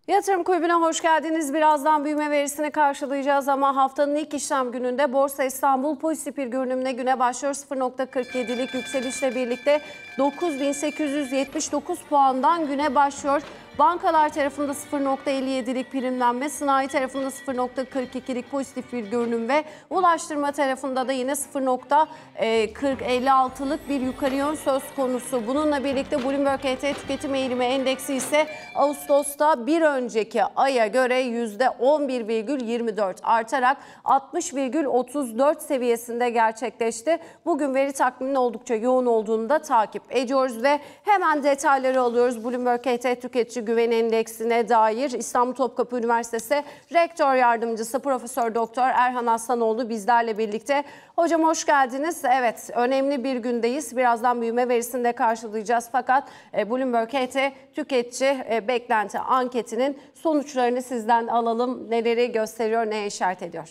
Yatırım Kulübü'ne hoş geldiniz. Birazdan büyüme verisini karşılayacağız ama haftanın ilk işlem gününde Borsa İstanbul pozitif bir görünümle güne başlıyor. 0,47'lik yükselişle birlikte 9.879 puandan güne başlıyor. Bankalar tarafında 0,57'lik primlenme, sanayi tarafında 0,42'lik pozitif bir görünüm ve ulaştırma tarafında da yine 0,56'lık bir yukarı yön söz konusu. Bununla birlikte Bloomberg HT tüketim eğilimi endeksi ise Ağustos'ta bir önceki aya göre %11,24 artarak 60,34 seviyesinde gerçekleşti. Bugün veri takviminin oldukça yoğun olduğunu da takip ediyoruz ve hemen detayları alıyoruz. Bloomberg HT tüketici güven endeksine dair İstanbul Topkapı Üniversitesi Rektör Yardımcısı Profesör Doktor Erhan Aslanoğlu bizlerle birlikte. Hocam hoş geldiniz. Evet, önemli bir gündeyiz. Birazdan büyüme verisini de karşılayacağız. Fakat Bloomberg HT tüketici beklenti anketinin sonuçlarını sizden alalım. Neleri gösteriyor, neye işaret ediyor?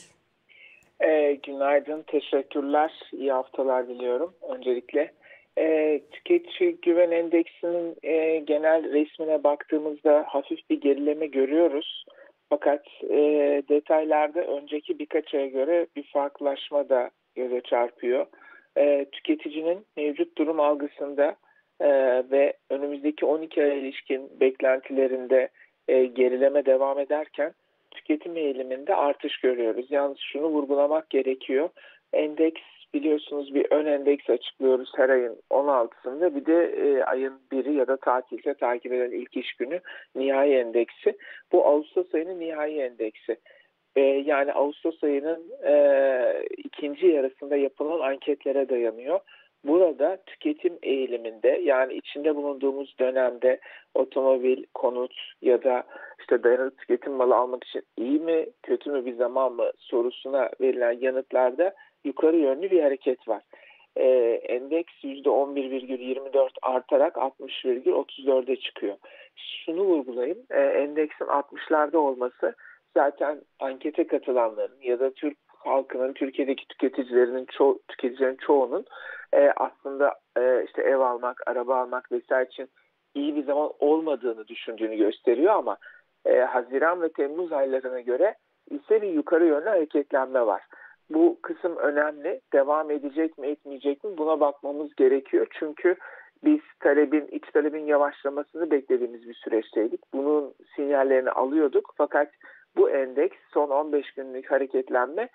Günaydın, teşekkürler. İyi haftalar diliyorum öncelikle. Tüketici güven endeksinin genel resmine baktığımızda hafif bir gerileme görüyoruz. Fakat detaylarda önceki birkaç aya göre bir farklılaşma da göze çarpıyor. Tüketicinin mevcut durum algısında ve önümüzdeki 12 aya ilişkin beklentilerinde gerileme devam ederken tüketim eğiliminde artış görüyoruz. Yalnız şunu vurgulamak gerekiyor. Endeks biliyorsunuz bir ön endeks açıklıyoruz her ayın 16'sında. Bir de ayın 1'i ya da tatilde takip eden ilk iş günü nihai endeksi. Bu Ağustos ayının nihai endeksi. Yani Ağustos ayının ikinci yarısında yapılan anketlere dayanıyor. Burada tüketim eğiliminde yani içinde bulunduğumuz dönemde otomobil, konut ya da işte dayanıklı tüketim malı almak için iyi mi kötü mü bir zaman mı sorusuna verilen yanıtlarda yukarı yönlü bir hareket var. Endeks %11,24 artarak 60,34'e çıkıyor. Şunu vurgulayayım, endeksin 60'larda olması zaten ankete katılanların ya da Türk halkının, Türkiye'deki tüketicilerin çoğunun aslında işte ev almak, araba almak vesaire için iyi bir zaman olmadığını düşündüğünü gösteriyor ama Haziran ve Temmuz aylarına göre ise bir yukarı yönlü hareketlenme var. Bu kısım önemli. Devam edecek mi, etmeyecek mi? Buna bakmamız gerekiyor. Çünkü biz iç talebin yavaşlamasını beklediğimiz bir süreçteydik. Bunun sinyallerini alıyorduk. Fakat bu endeks son 15 günlük hareketlenme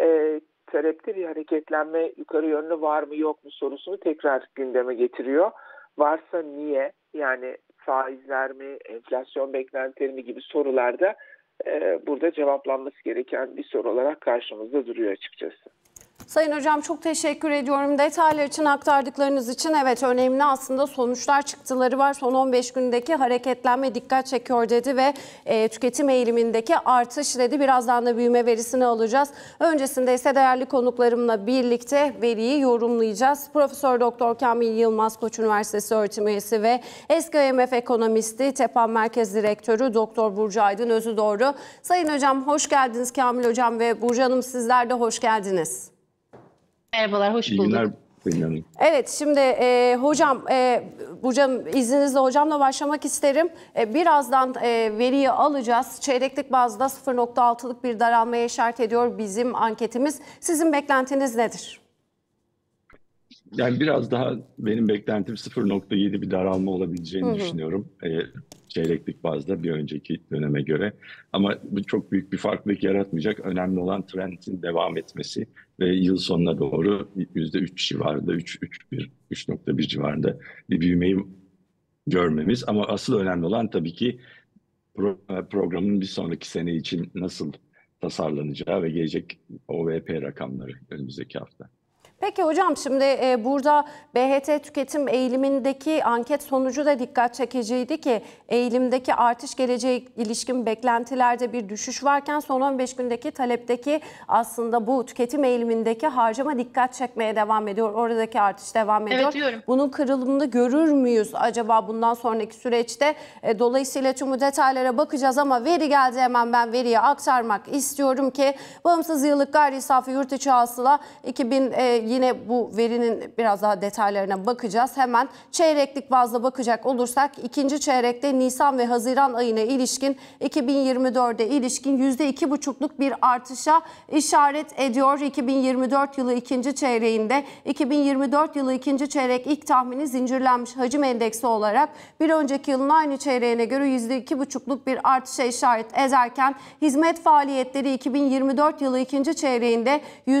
talepte bir hareketlenme yukarı yönlü var mı yok mu sorusunu tekrar gündeme getiriyor. Varsa niye? Yani faizler mi, enflasyon beklentileri mi gibi sorularda burada cevaplanması gereken bir soru olarak karşımızda duruyor açıkçası. Sayın Hocam çok teşekkür ediyorum. Detaylar için aktardıklarınız için evet önemli aslında sonuçlar çıktıları var. Son 15 gündeki hareketlenme dikkat çekiyor dedi ve tüketim eğilimindeki artış dedi. Birazdan da büyüme verisini alacağız. Öncesinde ise değerli konuklarımla birlikte veriyi yorumlayacağız. Profesör Doktor Kamil Yılmaz Koç Üniversitesi öğretim üyesi ve eski IMF ekonomisti TEPAM Merkez Direktörü Doktor Burcu Aydın Özüdoğru. Sayın Hocam hoş geldiniz Kamil Hocam ve Burcu Hanım sizler de hoş geldiniz. Merhabalar, hoş bulduk. İyi günler Pelin Hanım. Evet, şimdi hocam, Burcu Hanım izninizle hocamla başlamak isterim. Birazdan veriyi alacağız. Çeyreklik bazda 0,6'lık bir daralmaya işaret ediyor bizim anketimiz. Sizin beklentiniz nedir? Yani biraz daha benim beklentim 0,7 bir daralma olabileceğini düşünüyorum. Çeyreklik bazda bir önceki döneme göre. Ama bu çok büyük bir farklılık yaratmayacak. Önemli olan trendin devam etmesi ve yıl sonuna doğru %3 civarında, 3,1 civarında bir büyümeyi görmemiz. Ama asıl önemli olan tabii ki programın bir sonraki sene için nasıl tasarlanacağı ve gelecek OVP rakamları önümüzdeki hafta. Peki hocam şimdi burada BHT tüketim eğilimindeki anket sonucu da dikkat çekiciydi ki eğilimdeki artış geleceğe ilişkin beklentilerde bir düşüş varken son 15 gündeki talepteki aslında bu tüketim eğilimindeki harcama dikkat çekmeye devam ediyor. Oradaki artış devam ediyor. Evet, diyorum. Bunun kırılımını görür müyüz acaba bundan sonraki süreçte? Dolayısıyla tüm bu detaylara bakacağız ama veri geldi hemen ben veriye aktarmak istiyorum ki bağımsız yıllık gayri safi yurt içi hasıla 2020 yine bu verinin biraz daha detaylarına bakacağız. Hemen çeyreklik bazda bakacak olursak ikinci çeyrekte Nisan ve Haziran ayına ilişkin 2024'e ilişkin %2,5'luk bir artışa işaret ediyor. 2024 yılı ikinci çeyreğinde 2024 yılı ikinci çeyrek ilk tahmini zincirlenmiş hacim endeksi olarak bir önceki yılın aynı çeyreğine göre %2,5'luk bir artışa işaret ederken hizmet faaliyetleri 2024 yılı ikinci çeyreğinde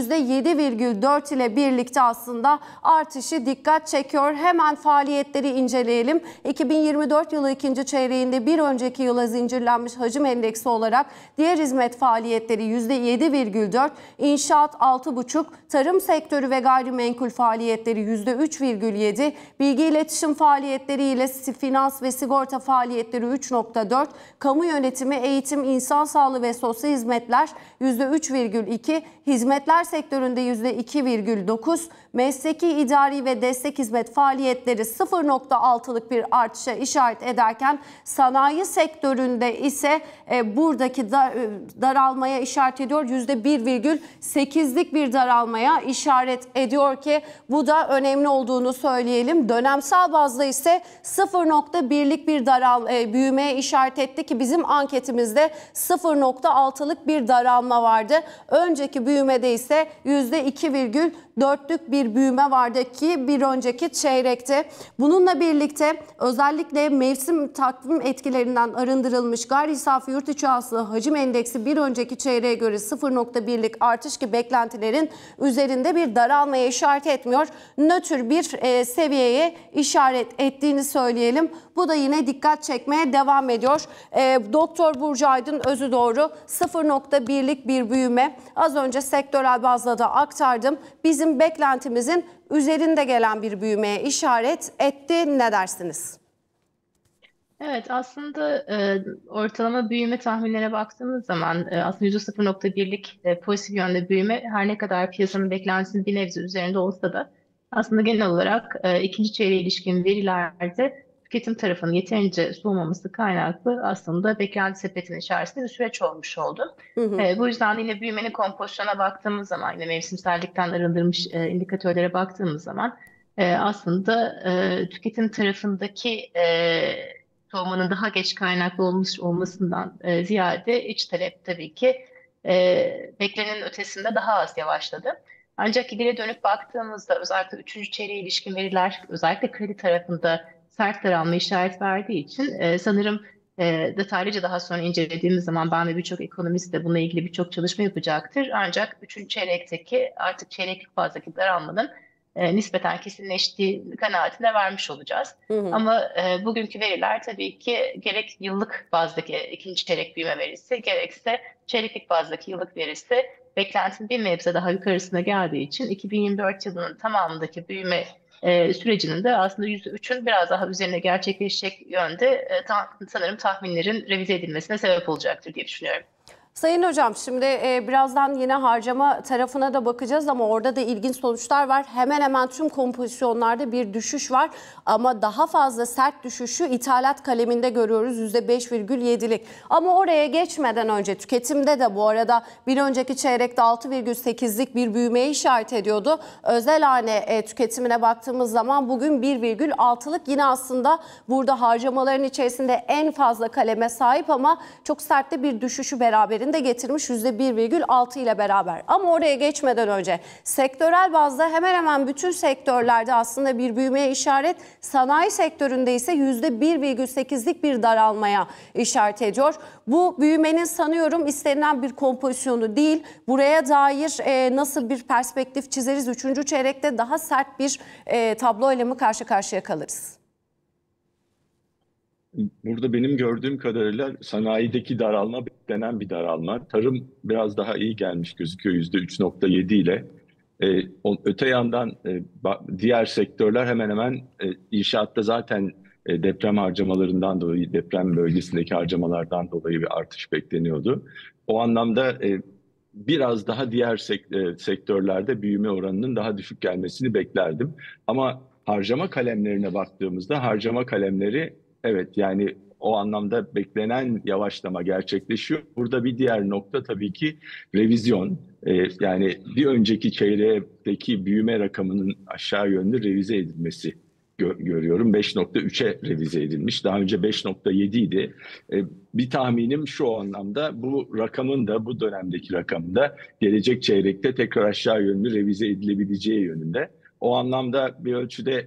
%7,4 ile birlikte aslında artışı dikkat çekiyor. Hemen faaliyetleri inceleyelim. 2024 yılı ikinci çeyreğinde bir önceki yıla zincirlenmiş hacim endeksi olarak diğer hizmet faaliyetleri %7,4, inşaat 6,5, tarım sektörü ve gayrimenkul faaliyetleri %3,7, bilgi iletişim faaliyetleri ile finans ve sigorta faaliyetleri 3,4, kamu yönetimi, eğitim, insan sağlığı ve sosyal hizmetler %3,2, hizmetler sektöründe %2,9, mesleki, idari ve destek hizmet faaliyetleri 0,6'lık bir artışa işaret ederken sanayi sektöründe ise buradaki daralmaya işaret ediyor. %1,8'lik bir daralmaya işaret ediyor ki bu da önemli olduğunu söyleyelim. Dönemsel bazda ise 0,1'lik bir büyümeye işaret etti ki bizim anketimizde 0,6'lık bir daralma vardı. Önceki büyümede ise %2,4'lük bir büyüme vardı ki bir önceki çeyrekte. Bununla birlikte özellikle mevsim takvim etkilerinden arındırılmış gayri safi yurt içi hasıla hacim endeksi bir önceki çeyreğe göre 0,1'lik artış ki beklentilerin üzerinde bir daralmaya işaret etmiyor. Nötr bir seviyeye işaret ettiğini söyleyelim. Bu da yine dikkat çekmeye devam ediyor. Doktor Burcu Aydın özü doğru 0,1'lik bir büyüme. Az önce sektörel bazda da aktardım. Bizim beklentimizin üzerinde gelen bir büyümeye işaret etti. Ne dersiniz? Evet, aslında ortalama büyüme tahminlerine baktığımız zaman aslında %0,1'lik pozitif yönde büyüme her ne kadar piyasanın beklentisinin bir nebze üzerinde olsa da aslında genel olarak ikinci çeyreğe ilişkin verilerde tüketim tarafının yeterince soğumaması kaynaklı aslında beklenti sepetinin içerisinde bir süreç olmuş oldu. Bu yüzden yine büyümenin kompozisyona baktığımız zaman, yine mevsimsellikten arındırılmış indikatörlere baktığımız zaman aslında tüketim tarafındaki soğumanın daha geç kaynaklı olmasından ziyade iç talep tabii ki beklenenin ötesinde daha az yavaşladı. Ancak ileriye dönüp baktığımızda özellikle 3. çeyreğe ilişkin veriler özellikle kredi tarafında sert daralma işaret verdiği için sanırım detaylıca daha sonra incelediğimiz zaman ben ve birçok ekonomist de bununla ilgili birçok çalışma yapacaktır. Ancak 3. çeyrekteki artık çeyreklik bazdaki daralmanın nispeten kesinleştiği kanaatine varmış olacağız. Ama bugünkü veriler tabii ki gerek yıllık bazdaki ikinci çeyrek büyüme verisi gerekse çeyreklik bazdaki yıllık verisi beklentinin bir nebze daha yukarısına geldiği için 2024 yılının tamamındaki büyüme sürecinin de aslında %3'ün biraz daha üzerine gerçekleşecek yönde sanırım tahminlerin revize edilmesine sebep olacaktır diye düşünüyorum. Sayın Hocam, şimdi birazdan yine harcama tarafına da bakacağız ama orada da ilginç sonuçlar var. Hemen hemen tüm kompozisyonlarda bir düşüş var ama daha fazla sert düşüşü ithalat kaleminde görüyoruz %5,7'lik. Ama oraya geçmeden önce tüketimde de bu arada bir önceki çeyrekte 6,8'lik bir büyümeye işaret ediyordu. Özel hane tüketimine baktığımız zaman bugün 1,6'lık, yine aslında burada harcamaların içerisinde en fazla kaleme sahip ama çok sert de bir düşüşü beraberinde getirmiş %1,6 ile beraber. Ama oraya geçmeden önce sektörel bazda hemen hemen bütün sektörlerde aslında bir büyümeye işaret, sanayi sektöründe ise %1,8'lik bir daralmaya işaret ediyor. Bu büyümenin sanıyorum istenilen bir kompozisyonu değil. Buraya dair nasıl bir perspektif çizeriz? 3. çeyrekte daha sert bir tabloyla mı karşı karşıya kalırız? Burada benim gördüğüm kadarıyla sanayideki daralma beklenen bir daralma. Tarım biraz daha iyi gelmiş gözüküyor %3,7 ile. Öte yandan diğer sektörler hemen hemen inşaatta zaten deprem harcamalarından dolayı, deprem bölgesindeki harcamalardan dolayı bir artış bekleniyordu. O anlamda biraz daha diğer sektörlerde büyüme oranının daha düşük gelmesini beklerdim. Ama harcama kalemlerine baktığımızda harcama kalemleri evet yani o anlamda beklenen yavaşlama gerçekleşiyor. Burada bir diğer nokta tabii ki revizyon. Yani bir önceki çeyreğdeki büyüme rakamının aşağı yönlü revize edilmesi görüyorum. 5.3'e revize edilmiş. Daha önce 5.7 idi. Bir tahminim şu anlamda, bu rakamın da, bu dönemdeki rakamın da gelecek çeyrekte tekrar aşağı yönlü revize edilebileceği yönünde. O anlamda bir ölçüde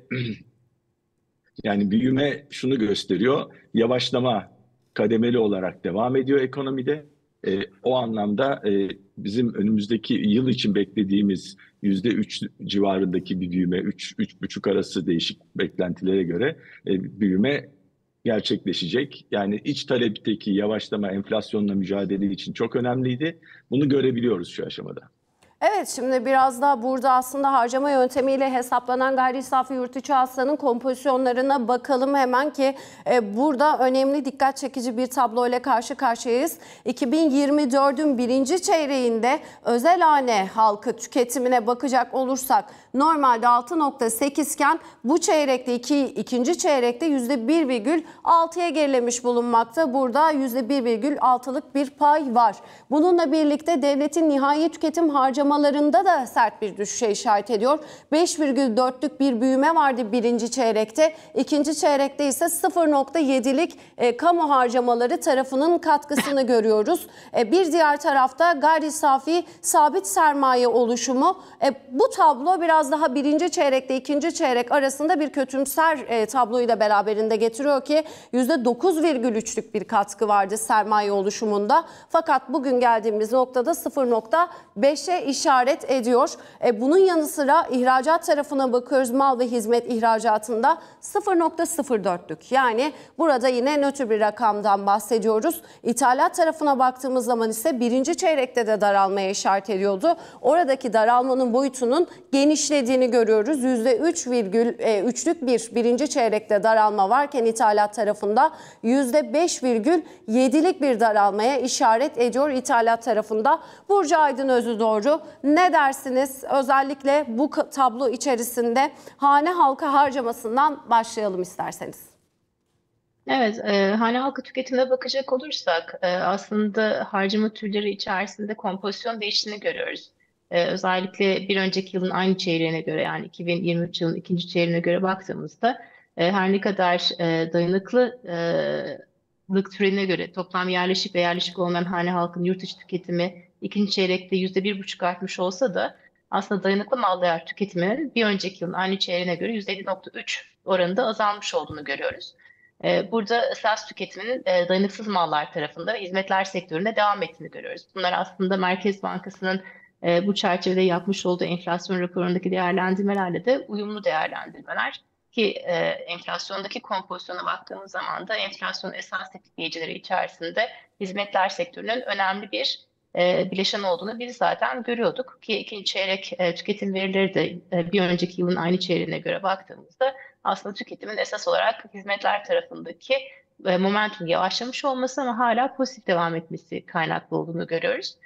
yani büyüme şunu gösteriyor: yavaşlama kademeli olarak devam ediyor ekonomide. O anlamda bizim önümüzdeki yıl için beklediğimiz %3 civarındaki bir büyüme, 3-3,5 arası değişik beklentilere göre büyüme gerçekleşecek. Yani iç talepteki yavaşlama enflasyonla mücadele için çok önemliydi. Bunu görebiliyoruz şu aşamada. Evet, şimdi biraz daha burada aslında harcama yöntemiyle hesaplanan gayri safi yurt içi hasılanın kompozisyonlarına bakalım hemen ki burada önemli, dikkat çekici bir tablo ile karşı karşıyayız. 2024'ün birinci çeyreğinde özel hane halkı tüketimine bakacak olursak normalde 6.8 iken bu çeyrekte ikinci çeyrekte %1,6'ya gerilemiş bulunmakta. Burada %1,6'lık bir pay var. Bununla birlikte devletin nihai tüketim harcamalarında da sert bir düşüşe işaret ediyor. 5,4'lük bir büyüme vardı birinci çeyrekte. İkinci çeyrekte ise 0,7'lik kamu harcamaları tarafının katkısını görüyoruz. Bir diğer tarafta gayri safi sabit sermaye oluşumu. Bu tablo biraz daha birinci çeyrekte ikinci çeyrek arasında bir kötümser tabloyu da beraberinde getiriyor ki %9,3'lük bir katkı vardı sermaye oluşumunda. Fakat bugün geldiğimiz noktada 0,5'e işaret ediyor. Bunun yanı sıra ihracat tarafına bakıyoruz. Mal ve hizmet ihracatında 0,04'lük. Yani burada yine nötr bir rakamdan bahsediyoruz. İthalat tarafına baktığımız zaman ise birinci çeyrekte de daralmaya işaret ediyordu. Oradaki daralmanın boyutunun genişlediğini görüyoruz. %3,3'lük birinci çeyrekte daralma varken ithalat tarafında %5,7'lik bir daralmaya işaret ediyor ithalat tarafında. Burcu Aydınözü doğru. Ne dersiniz? Özellikle bu tablo içerisinde hane halkı harcamasından başlayalım isterseniz. Evet, hane halkı tüketimine bakacak olursak aslında harcama türleri içerisinde kompozisyon değiştiğini görüyoruz. Özellikle bir önceki yılın aynı çeyreğine göre, yani 2023 yılının ikinci çeyreğine göre baktığımızda her ne kadar dayanıklılık türüne göre toplam yerleşik ve yerleşik olmayan hane halkının yurt içi tüketimi ikinci çeyrekte %1,5 artmış olsa da aslında dayanıklı mallar tüketiminin bir önceki yılın aynı çeyreğine göre %7,3 oranında azalmış olduğunu görüyoruz. Burada esas tüketiminin dayanıksız mallar tarafında ve hizmetler sektöründe devam ettiğini görüyoruz. Bunlar aslında Merkez Bankası'nın bu çerçevede yapmış olduğu enflasyon raporundaki değerlendirmelerle de uyumlu değerlendirmeler ki enflasyondaki kompozisyona baktığımız zaman da enflasyon esas tetikleyicileri içerisinde hizmetler sektörünün önemli bir bileşen olduğunu biz zaten görüyorduk ki ikinci çeyrek tüketim verileri de bir önceki yılın aynı çeyreğine göre baktığımızda aslında tüketimin esas olarak hizmetler tarafındaki momentum yavaşlamış olması ama hala pozitif devam etmesi kaynaklı olduğunu görüyoruz.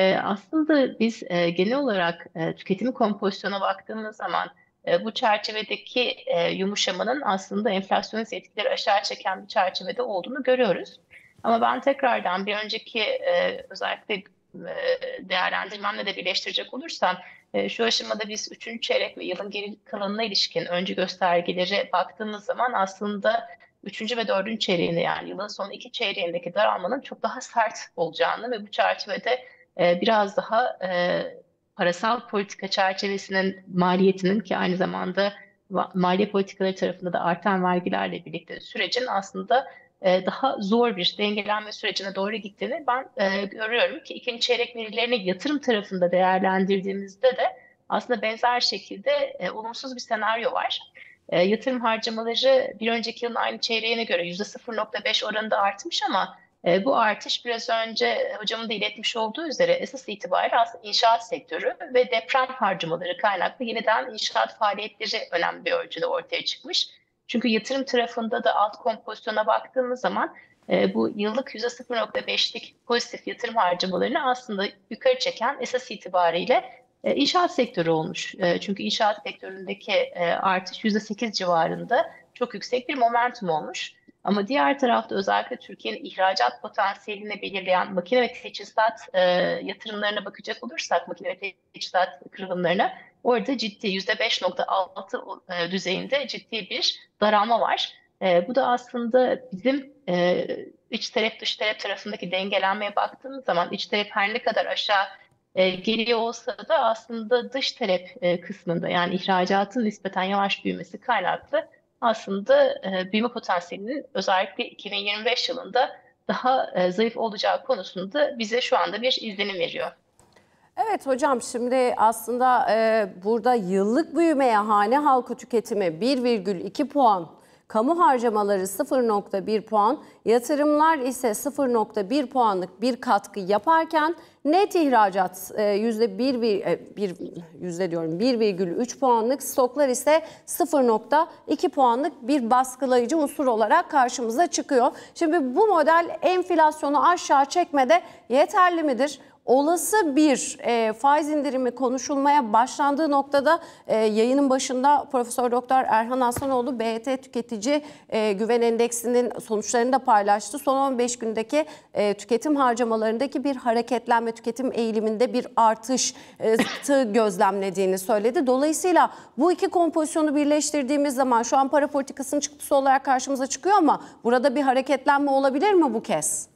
Aslında biz genel olarak tüketim kompozisyona baktığımız zaman bu çerçevedeki yumuşamanın aslında enflasyonist etkileri aşağı çeken bir çerçevede olduğunu görüyoruz. Ama ben tekrardan bir önceki özellikle değerlendirmemle de birleştirecek olursam şu aşamada biz 3. çeyrek ve yılın geri kalanına ilişkin öncü göstergelere baktığımız zaman aslında 3. ve 4. çeyreğinde, yani yılın son 2 çeyreğindeki daralmanın çok daha sert olacağını ve bu çerçevede biraz daha parasal politika çerçevesinin maliyetinin ki aynı zamanda maliye politikaları tarafında da artan vergilerle birlikte sürecin aslında daha zor bir dengelenme sürecine doğru gittiğini ben görüyorum ki ikinci çeyrek verilerini yatırım tarafında değerlendirdiğimizde de aslında benzer şekilde olumsuz bir senaryo var. Yatırım harcamaları bir önceki yılın aynı çeyreğine göre %0,5 oranında artmış ama bu artış biraz önce hocamın da iletmiş olduğu üzere esas itibariyle aslında inşaat sektörü ve deprem harcamaları kaynaklı yeniden inşaat faaliyetleri önemli bir ölçüde ortaya çıkmış. Çünkü yatırım tarafında da alt kompozisyona baktığımız zaman bu yıllık %0,5'lik pozitif yatırım harcamalarını aslında yukarı çeken esas itibariyle inşaat sektörü olmuş. Çünkü inşaat sektöründeki artış %8 civarında çok yüksek bir momentum olmuş. Ama diğer tarafta özellikle Türkiye'nin ihracat potansiyelini belirleyen makine ve teçhizat yatırımlarına bakacak olursak, makine ve teçhizat kırılımlarına, orada ciddi %5,6 düzeyinde ciddi bir daralma var. Bu da aslında bizim iç talep dış talep tarafındaki dengelenmeye baktığımız zaman iç talep her ne kadar aşağı geliyor olsa da aslında dış talep kısmında, yani ihracatın nispeten yavaş büyümesi kaynaklı aslında büyüme potansiyelinin özellikle 2025 yılında daha zayıf olacağı konusunda bize şu anda bir izlenim veriyor. Evet hocam, şimdi aslında burada yıllık büyümeye hane halkı tüketimi 1,2 puan, kamu harcamaları 0,1 puan, yatırımlar ise 0,1 puanlık bir katkı yaparken net ihracat %1,3 puanlık, stoklar ise 0,2 puanlık bir baskılayıcı unsur olarak karşımıza çıkıyor. Şimdi bu model enflasyonu aşağı çekmede yeterli midir? Olası bir faiz indirimi konuşulmaya başlandığı noktada yayının başında Profesör Doktor Erhan Aslanoğlu BET Tüketici Güven Endeksinin sonuçlarını da paylaştı. Son 15 gündeki tüketim harcamalarındaki bir hareketlenme, tüketim eğiliminde bir artışı gözlemlediğini söyledi. Dolayısıyla bu iki kompozisyonu birleştirdiğimiz zaman şu an para politikasının çıktısı olarak karşımıza çıkıyor ama burada bir hareketlenme olabilir mi bu kez?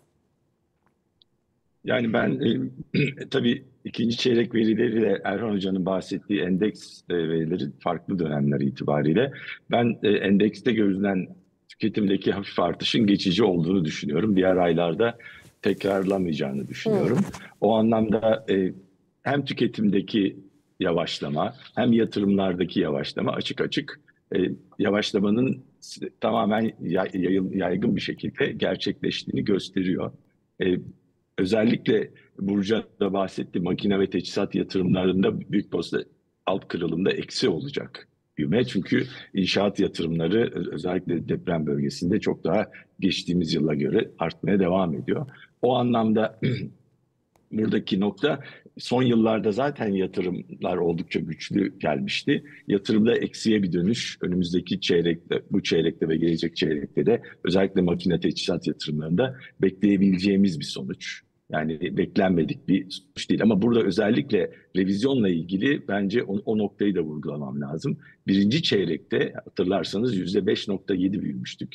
Yani ben tabii ikinci çeyrek verileriyle Erhan Hoca'nın bahsettiği endeks verileri farklı dönemler itibariyle ben endekste görülen tüketimdeki hafif artışın geçici olduğunu düşünüyorum. Diğer aylarda tekrarlamayacağını düşünüyorum. O anlamda hem tüketimdeki yavaşlama hem yatırımlardaki yavaşlama açık yavaşlamanın tamamen yaygın bir şekilde gerçekleştiğini gösteriyor. Özellikle Burcu'da da bahsettiği makine ve teçhizat yatırımlarında büyük posta alt kırılımda eksi olacak büyüme. Çünkü inşaat yatırımları özellikle deprem bölgesinde çok daha geçtiğimiz yıla göre artmaya devam ediyor. O anlamda buradaki nokta, son yıllarda zaten yatırımlar oldukça güçlü gelmişti. Yatırımda eksiye bir dönüş önümüzdeki çeyrekte, bu çeyrekte ve gelecek çeyrekte de özellikle makine teçhizat yatırımlarında bekleyebileceğimiz bir sonuç. Yani beklenmedik bir sonuç değil. Ama burada özellikle revizyonla ilgili bence o noktayı da vurgulamam lazım. Birinci çeyrekte hatırlarsanız %5,7 büyümüştük.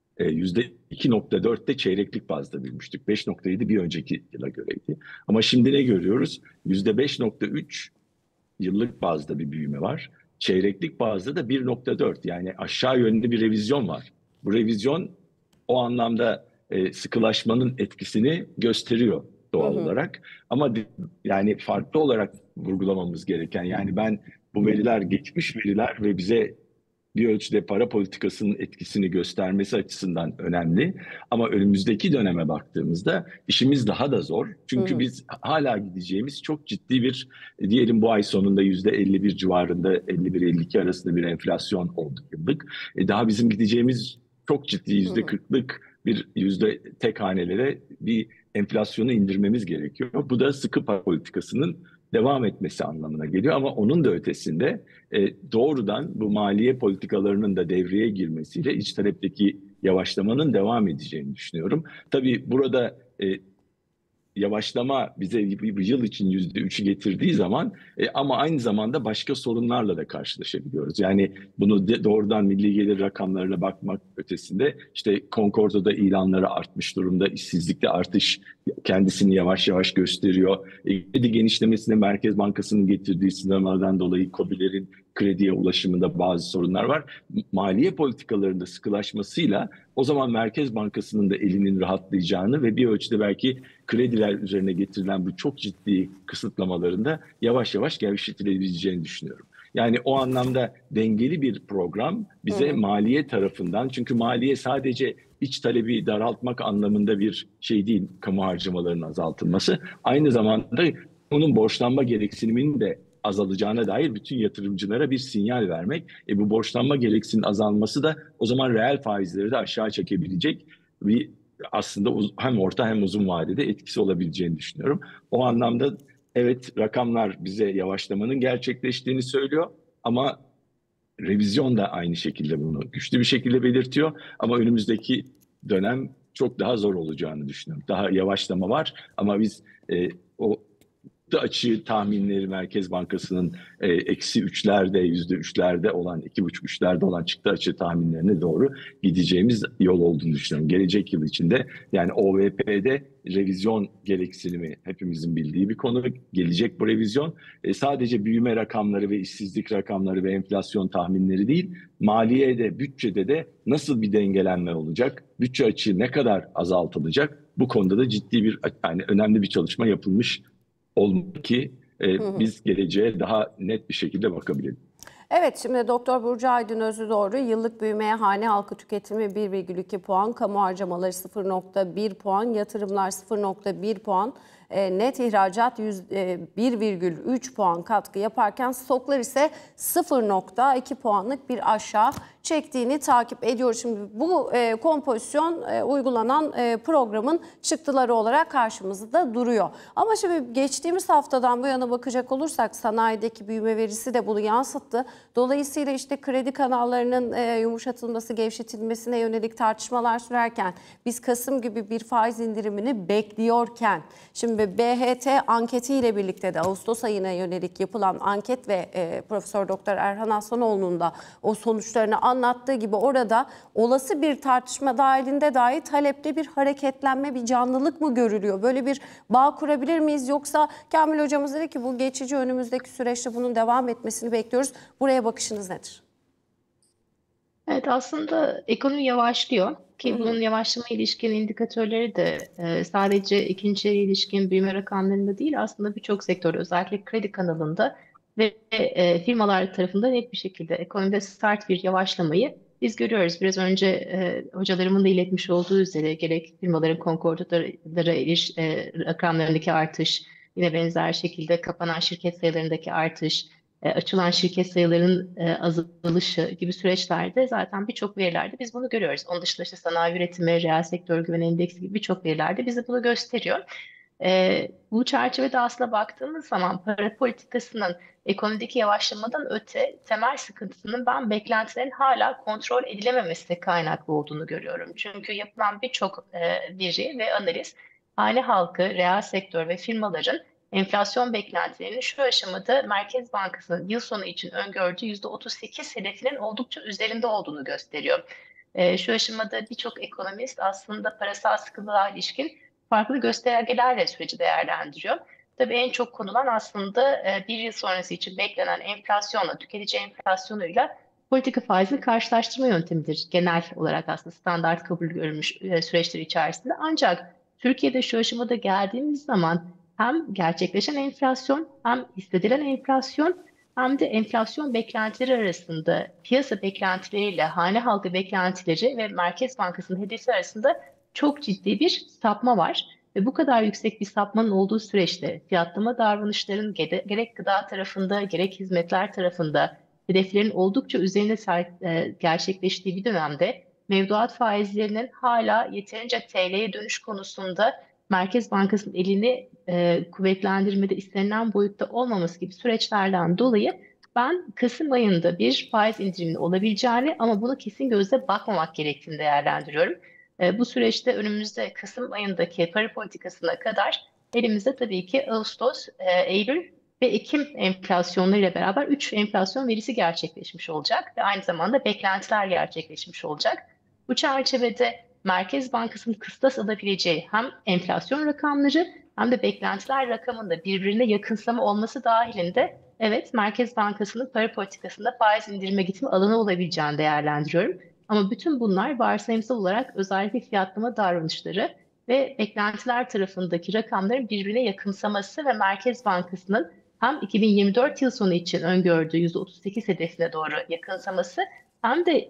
%2,4'te çeyreklik bazda büyümüştük. 5,7 bir önceki yıla göreydi. Ama şimdi ne görüyoruz? %5,3 yıllık bazda bir büyüme var. Çeyreklik bazda da 1,4, yani aşağı yönlü bir revizyon var. Bu revizyon o anlamda sıkılaşmanın etkisini gösteriyor doğal olarak. Ama yani farklı olarak vurgulamamız gereken, yani ben bu veriler geçmiş veriler ve bize bir ölçüde para politikasının etkisini göstermesi açısından önemli. Ama önümüzdeki döneme baktığımızda işimiz daha da zor. Çünkü biz hala gideceğimiz çok ciddi bir, diyelim bu ay sonunda %51 civarında, 51-52 arasında bir enflasyon oldu yıllık. Daha bizim gideceğimiz çok ciddi %40'lık bir tek hanelere bir enflasyonu indirmemiz gerekiyor. Bu da sıkı para politikasının devam etmesi anlamına geliyor. Ama onun da ötesinde doğrudan bu maliye politikalarının da devreye girmesiyle iç talepteki yavaşlamanın devam edeceğini düşünüyorum. Tabii burada yavaşlama bize bir yıl için %3'ü getirdiği zaman ama aynı zamanda başka sorunlarla da karşılaşabiliyoruz. Yani bunu doğrudan milli gelir rakamlarına bakmak ötesinde, işte Concord'da ilanları artmış durumda, işsizlikte artış kendisini yavaş yavaş gösteriyor. Kredi genişlemesine Merkez Bankası'nın getirdiği sınırlardan dolayı KOBİ'lerin krediye ulaşımında bazı sorunlar var. Maliye politikalarında sıkılaşmasıyla o zaman Merkez Bankası'nın da elinin rahatlayacağını ve bir ölçüde belki krediler üzerine getirilen bu çok ciddi kısıtlamaların da yavaş yavaş gevşetilebileceğini düşünüyorum. Yani o anlamda dengeli bir program bize maliye tarafından, çünkü maliye sadece iç talebi daraltmak anlamında bir şey değil, kamu harcamalarının azaltılması. Aynı zamanda onun borçlanma gereksiniminin de azalacağına dair bütün yatırımcılara bir sinyal vermek. Bu borçlanma gereksiniminin azalması da o zaman reel faizleri de aşağı çekebilecek bir, aslında hem orta hem uzun vadede etkisi olabileceğini düşünüyorum. O anlamda evet, rakamlar bize yavaşlamanın gerçekleştiğini söylüyor ama revizyon da aynı şekilde bunu güçlü bir şekilde belirtiyor. Ama önümüzdeki dönem çok daha zor olacağını düşünüyorum. Daha yavaşlama var ama biz o açığı tahminleri Merkez Bankası'nın -3'lerde, %3'lerde olan, 2,5-3'lerde olan çıktı açığı tahminlerine doğru gideceğimiz yol olduğunu düşünüyorum. Gelecek yıl içinde yani OVP'de revizyon gereksinimi hepimizin bildiği bir konu. Gelecek bu revizyon sadece büyüme rakamları ve işsizlik rakamları ve enflasyon tahminleri değil, maliyede, bütçede de nasıl bir dengelenme olacak, bütçe açığı ne kadar azaltılacak, bu konuda da ciddi bir, yani önemli bir çalışma yapılmış olmalı ki biz geleceğe daha net bir şekilde bakabilelim. Evet, şimdi Doktor Burcu Aydınöz'ü doğru yıllık büyümeye hane halkı tüketimi 1,2 puan, kamu harcamaları 0,1 puan, yatırımlar 0,1 puan, net ihracat 1,3 puan katkı yaparken stoklar ise 0,2 puanlık bir aşağı çektiğini takip ediyoruz. Şimdi bu kompozisyon uygulanan programın çıktıları olarak karşımızda duruyor. Ama şimdi geçtiğimiz haftadan bu yana bakacak olursak sanayideki büyüme verisi de bunu yansıttı. Dolayısıyla işte kredi kanallarının yumuşatılması, gevşetilmesine yönelik tartışmalar sürerken biz Kasım gibi bir faiz indirimini bekliyorken şimdi BHT anketiyle birlikte de Ağustos ayına yönelik yapılan anket ve Profesör Doktor Erhan Aslanoğlu'nun da o sonuçlarını anlattığı gibi orada olası bir tartışma dahilinde dahi talepte bir hareketlenme, bir canlılık mı görülüyor? Böyle bir bağ kurabilir miyiz? Yoksa Kamil Hocamız dedi ki bu geçici, önümüzdeki süreçte bunun devam etmesini bekliyoruz. Buraya bakışınız nedir? Evet, aslında ekonomi yavaşlıyor ki bunun yavaşlama ilişkin indikatörleri de sadece ikinci yarıya ilişkin büyüme rakamlarında değil, aslında birçok sektör, özellikle kredi kanalında ve firmalar tarafında net bir şekilde ekonomide sert bir yavaşlamayı biz görüyoruz. Biraz önce hocalarımın da iletmiş olduğu üzere gerek firmaların rakamlarındaki artış, yine benzer şekilde kapanan şirket sayılarındaki artış, açılan şirket sayılarının azalışı gibi süreçlerde zaten birçok verilerde biz bunu görüyoruz. Onun dışında işte sanayi üretimi, reel sektör güven endeksi gibi birçok verilerde bize bunu gösteriyor. Bu çerçevede aslında baktığımız zaman para politikasının ekonomideki yavaşlamadan öte temel sıkıntısının ben beklentilerin hala kontrol edilememesi kaynaklı olduğunu görüyorum. Çünkü yapılan birçok veri ve analiz hane halkı, reel sektör ve firmaların enflasyon beklentilerinin şu aşamada Merkez Bankası'nın yıl sonu için öngördüğü %38 hedefinin oldukça üzerinde olduğunu gösteriyor. Şu aşamada birçok ekonomist aslında parasal sıkıntılar ilişkin farklı göstergelerle süreci değerlendiriyor. Tabii en çok konulan aslında bir yıl sonrası için beklenen enflasyonla, tüketici enflasyonuyla politika faizini karşılaştırma yöntemidir. Genel olarak aslında standart kabul görülmüş süreçler içerisinde. Ancak Türkiye'de şu aşamada geldiğimiz zaman hem gerçekleşen enflasyon, hem hissedilen enflasyon, hem de enflasyon beklentileri arasında piyasa beklentileriyle hane halkı beklentileri ve Merkez Bankası'nın hedefi arasında çok ciddi bir sapma var. Ve bu kadar yüksek bir sapmanın olduğu süreçte fiyatlama davranışların gerek gıda tarafında gerek hizmetler tarafında hedeflerin oldukça üzerinde gerçekleştiği bir dönemde mevduat faizlerinin hala yeterince TL'ye dönüş konusunda Merkez Bankası'nın elini kuvvetlendirmede istenilen boyutta olmaması gibi süreçlerden dolayı ben Kasım ayında bir faiz indiriminin olabileceğini ama buna kesin gözle bakmamak gerektiğini değerlendiriyorum. Bu süreçte önümüzde Kasım ayındaki para politikasına kadar elimizde tabii ki Ağustos, Eylül ve Ekim enflasyonlarıyla beraber 3 enflasyon verisi gerçekleşmiş olacak ve aynı zamanda beklentiler gerçekleşmiş olacak. Bu çerçevede Merkez Bankası'nın kıstas alabileceği hem enflasyon rakamları hem de beklentiler rakamında birbirine yakınsama olması dahilinde evet Merkez Bankası'nın para politikasında faiz indirime gitme alanı olabileceğini değerlendiriyorum. Ama bütün bunlar varsayımsal olarak özellikle fiyatlama davranışları ve beklentiler tarafındaki rakamların birbirine yakınsaması ve Merkez Bankası'nın hem 2024 yıl sonu için öngördüğü %38 hedefine doğru yakınsaması hem de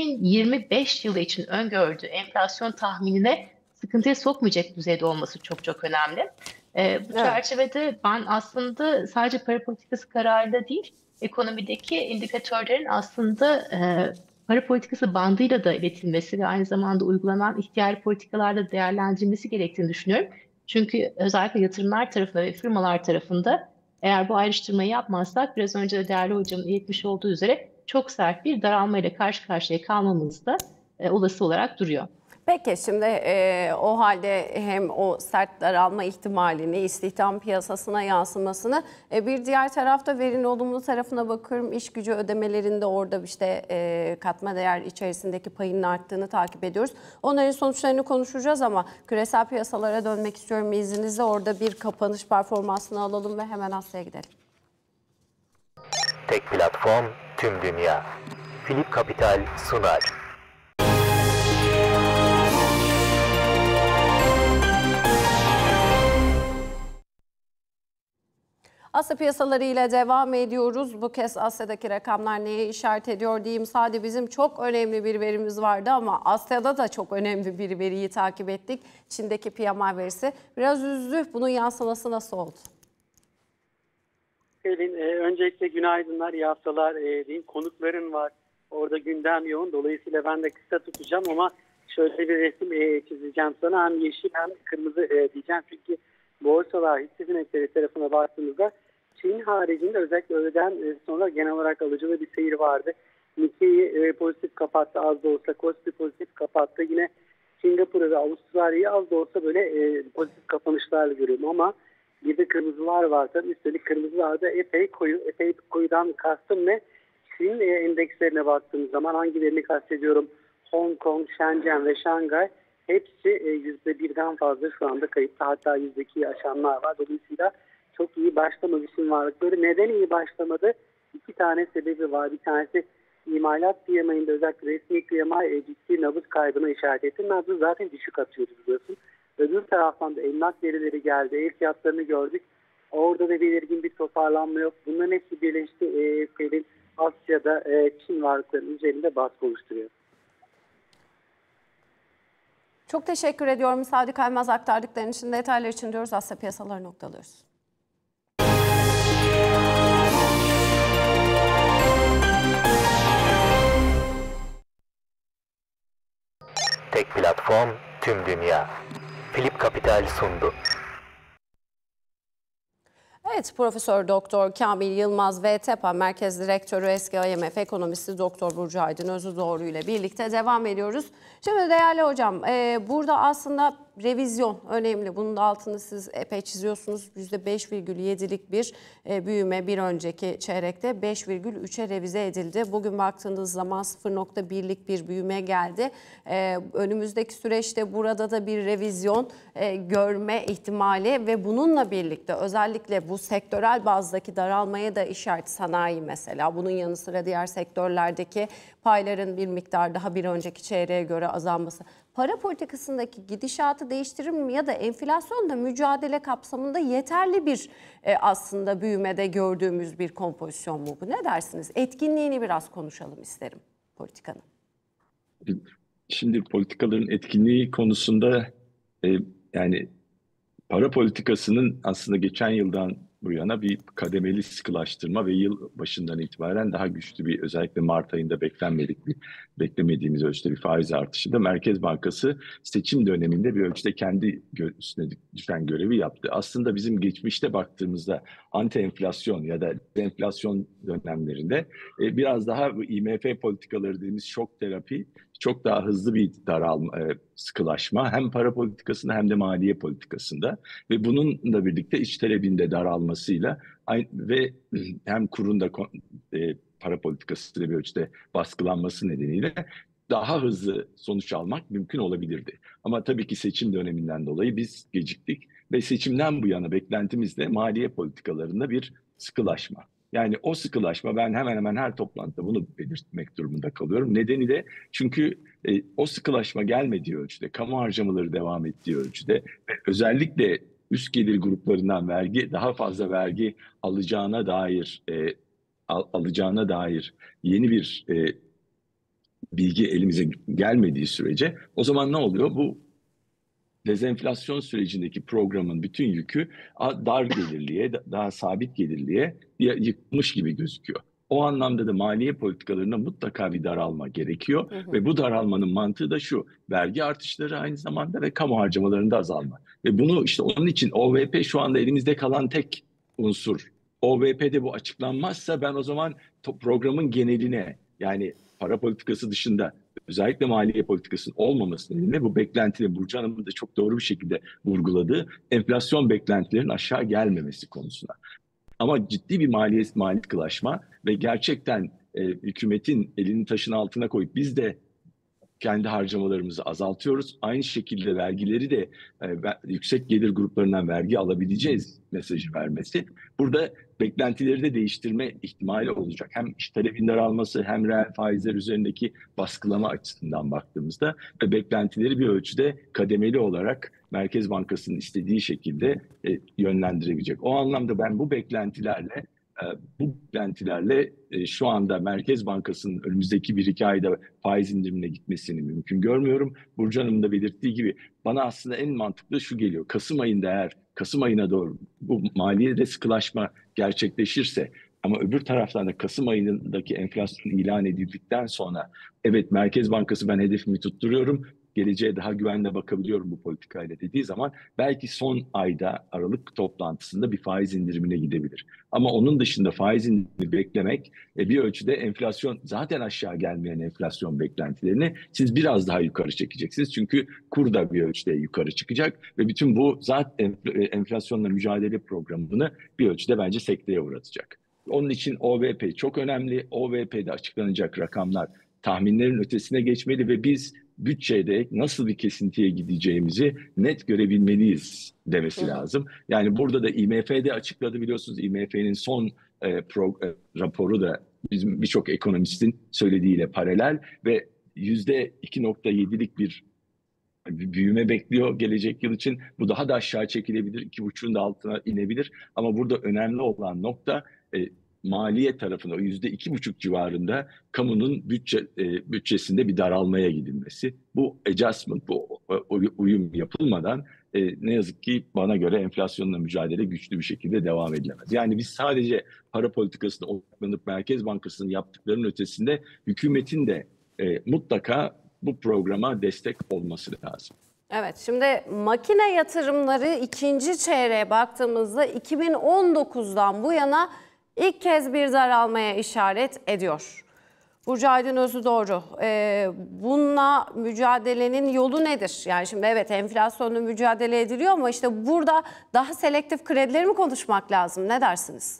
2025 yılı için öngördüğü enflasyon tahminine sıkıntıya sokmayacak düzeyde olması çok çok önemli. Bu çerçevede ben aslında sadece para politikası kararıyla değil, ekonomideki indikatörlerin aslında para politikası bandıyla da iletilmesi ve aynı zamanda uygulanan ihtiyari politikalarla değerlendirilmesi gerektiğini düşünüyorum. Çünkü özellikle yatırımlar tarafında ve firmalar tarafında eğer bu ayrıştırmayı yapmazsak biraz önce de değerli hocamın iletmiş olduğu üzere çok sert bir daralmayla karşı karşıya kalmamız da olası olarak duruyor. Peki şimdi o halde hem o sert daralma ihtimalini, istihdam piyasasına yansımasını, bir diğer tarafta verinin olumlu tarafına bakıyorum. İş gücü ödemelerinde orada işte katma değer içerisindeki payının arttığını takip ediyoruz. Onların sonuçlarını konuşacağız ama küresel piyasalara dönmek istiyorum izninizle. Orada bir kapanış performansını alalım ve hemen Asya'ya gidelim. Tek platform, tüm dünya. Philip Capital sunar. Asya piyasaları ile devam ediyoruz. Bu kez Asya'daki rakamlar neye işaret ediyor diyeyim. Sadece bizim çok önemli bir verimiz vardı ama Asya'da da çok önemli bir veriyi takip ettik. Çin'deki PMI verisi biraz üzdü. Bunun yansıması nasıl oldu? Selin, öncelikle günaydınlar, iyi haftalar diyeyim. Konukların var. Orada gündem yoğun. Dolayısıyla ben de kısa tutacağım ama şöyle bir resim çizeceğim sana. Hem yeşil hem kırmızı diyeceğim. Çünkü borsalar, hisse senetleri tarafına baktığımızda Çin haricinde özellikle öğleden sonra genel olarak alıcılı bir seyir vardı. Nikkei pozitif kapattı az da olsa, Kospi pozitif kapattı. Yine Singapur'u ve Avustralya'yı az da olsa böyle pozitif kapanışlarla görüyorum ama bir de kırmızılar var tabii. Üstelik kırmızılar da epey koyu. Epey koyudan kastım ne? Çin endekslerine baktığımız zaman hangilerini kastediyorum? Hong Kong, Shenzhen ve Şangay hepsi %1'den fazla şu anda kayıpta. Hatta %2'yi aşanlar var. Dolayısıyla çok iyi başlamadı Çin varlıkları. Neden iyi başlamadı? İki tane sebebi var. Bir tanesi imalat PMI'inde özellikle resmi PMI ciddi nabız kaybına işaret etti. Nabzı zaten düşük atıyoruz biliyorsun. Öbür taraftan da emlak verileri geldi. Ev fiyatlarını gördük. Orada da belirgin bir toparlanma yok. Bunların hepsi birleşti. Asya'da Çin varlıklarının üzerinde baskı oluşturuyor. Çok teşekkür ediyorum. Sadi Kaymaz aktardıkların için, detaylar için diyoruz. Asya piyasaları noktalıyoruz. Tek platform, tüm dünya. Philip Capital sundu. Evet, Profesör Doktor Kamil Yılmaz ve TEPA Merkez Direktörü eski IMF ekonomisti Doktor Burcu Aydın Özüdoğru ile birlikte devam ediyoruz. Şimdi değerli hocam, burada aslında revizyon önemli. Bunun da altını siz epey çiziyorsunuz. %5,7'lik bir büyüme bir önceki çeyrekte 5,3'e revize edildi. Bugün baktığınız zaman 0,1'lik bir büyüme geldi. Önümüzdeki süreçte burada da bir revizyon görme ihtimali ve bununla birlikte özellikle bu sektörel bazdaki daralmaya da işaret, sanayi mesela. Bunun yanı sıra diğer sektörlerdeki payların bir miktar daha bir önceki çeyreğe göre azalması. Para politikasındaki gidişatı değiştirir mi ya da enflasyonla mücadele kapsamında yeterli bir aslında büyümede gördüğümüz bir kompozisyon mu bu? Ne dersiniz? Etkinliğini biraz konuşalım isterim politikanın. Şimdi politikaların etkinliği konusunda yani para politikasının aslında geçen yıldan bu yana bir kademeli sıkılaştırma ve yıl başından itibaren daha güçlü bir, özellikle Mart ayında beklemediğimiz ölçüde bir faiz artışında Merkez Bankası seçim döneminde bir ölçüde kendi üstüne düşen görevi yaptı. Aslında bizim geçmişte baktığımızda anti enflasyon ya da enflasyon dönemlerinde biraz daha bu IMF politikaları dediğimiz şok terapi, çok daha hızlı bir daralma, sıkılaşma hem para politikasında hem de maliye politikasında ve bununla birlikte iç talebinde daralmasıyla ve hem kurun da para politikasıyla bir ölçüde baskılanması nedeniyle daha hızlı sonuç almak mümkün olabilirdi. Ama tabii ki seçim döneminden dolayı biz geciktik ve seçimden bu yana beklentimiz de maliye politikalarında bir sıkılaşma. Yani o sıkılaşma, ben hemen hemen her toplantıda bunu belirtmek durumunda kalıyorum. Nedeni de çünkü o sıkılaşma gelmediği ölçüde, kamu harcamaları devam ettiği ölçüde ve özellikle üst gelir gruplarından daha fazla vergi alacağına dair yeni bir bilgi elimize gelmediği sürece o zaman ne oluyor? Bu dezenflasyon sürecindeki programın bütün yükü dar gelirliye, daha sabit gelirliye yıkmış gibi gözüküyor. O anlamda da maliye politikalarına mutlaka bir daralma gerekiyor. Ve bu daralmanın mantığı da şu: vergi artışları aynı zamanda ve kamu harcamalarında azalma. Ve bunu işte onun için OVP şu anda elimizde kalan tek unsur. OVP'de bu açıklanmazsa ben o zaman programın geneline, yani para politikası dışında özellikle maliye politikasının olmaması nedeniyle bu beklentilerin, Burcu Hanım'ın da çok doğru bir şekilde vurguladığı enflasyon beklentilerin aşağı gelmemesi konusuna. Ama ciddi bir mali kılaşma ve gerçekten hükümetin elini taşın altına koyup biz de kendi harcamalarımızı azaltıyoruz. Aynı şekilde vergileri de yüksek gelir gruplarından vergi alabileceğiz mesajı vermesi. Burada beklentileri de değiştirme ihtimali olacak. Hem iş talebin daralması hem reel faizler üzerindeki baskılama açısından baktığımızda ve beklentileri bir ölçüde kademeli olarak Merkez Bankası'nın istediği şekilde yönlendirebilecek. O anlamda ben bu beklentilerle şu anda Merkez Bankası'nın önümüzdeki 1-2 ayda faiz indirimine gitmesini mümkün görmüyorum. Burcu Hanım'ın da belirttiği gibi bana aslında en mantıklı şu geliyor. Kasım ayına doğru bu maliyede sıkılaşma gerçekleşirse ama öbür taraftan da Kasım ayındaki enflasyon ilan edildikten sonra evet Merkez Bankası ben hedefimi tutturuyorum, geleceğe daha güvenle bakabiliyorum bu politikayla dediği zaman belki son ayda Aralık toplantısında bir faiz indirimine gidebilir. Ama onun dışında faiz indirimi beklemek bir ölçüde enflasyon zaten aşağı gelmeyen enflasyon beklentilerini siz biraz daha yukarı çekeceksiniz. Çünkü kur da bir ölçüde yukarı çıkacak ve bütün bu zaten enflasyonla mücadele programını bir ölçüde bence sekteye uğratacak. Onun için OVP çok önemli. OVP'de açıklanacak rakamlar tahminlerin ötesine geçmeli ve biz bütçede nasıl bir kesintiye gideceğimizi net görebilmeliyiz demesi lazım. Yani burada da IMF'de açıkladı biliyorsunuz. IMF'nin son raporu da bizim birçok ekonomistin söylediğiyle paralel ve %2.7'lik bir büyüme bekliyor gelecek yıl için. Bu daha da aşağı çekilebilir, 2,5'un da altına inebilir. Ama burada önemli olan nokta maliye tarafında o %2,5 civarında kamunun bütçesinde bir daralmaya gidilmesi. Bu adjustment, bu uyum yapılmadan ne yazık ki bana göre enflasyonla mücadele güçlü bir şekilde devam edilemez. Yani biz sadece para politikasına odaklanıp Merkez Bankası'nın yaptıklarının ötesinde hükümetin de mutlaka bu programa destek olması lazım. Evet, şimdi makine yatırımları ikinci çeyreğe baktığımızda 2019'dan bu yana ilk kez bir daralmaya işaret ediyor. Burcu Aydınözü doğru. Bununla mücadelenin yolu nedir? Yani şimdi evet enflasyonla mücadele ediliyor ama işte burada daha selektif kredileri mi konuşmak lazım? Ne dersiniz?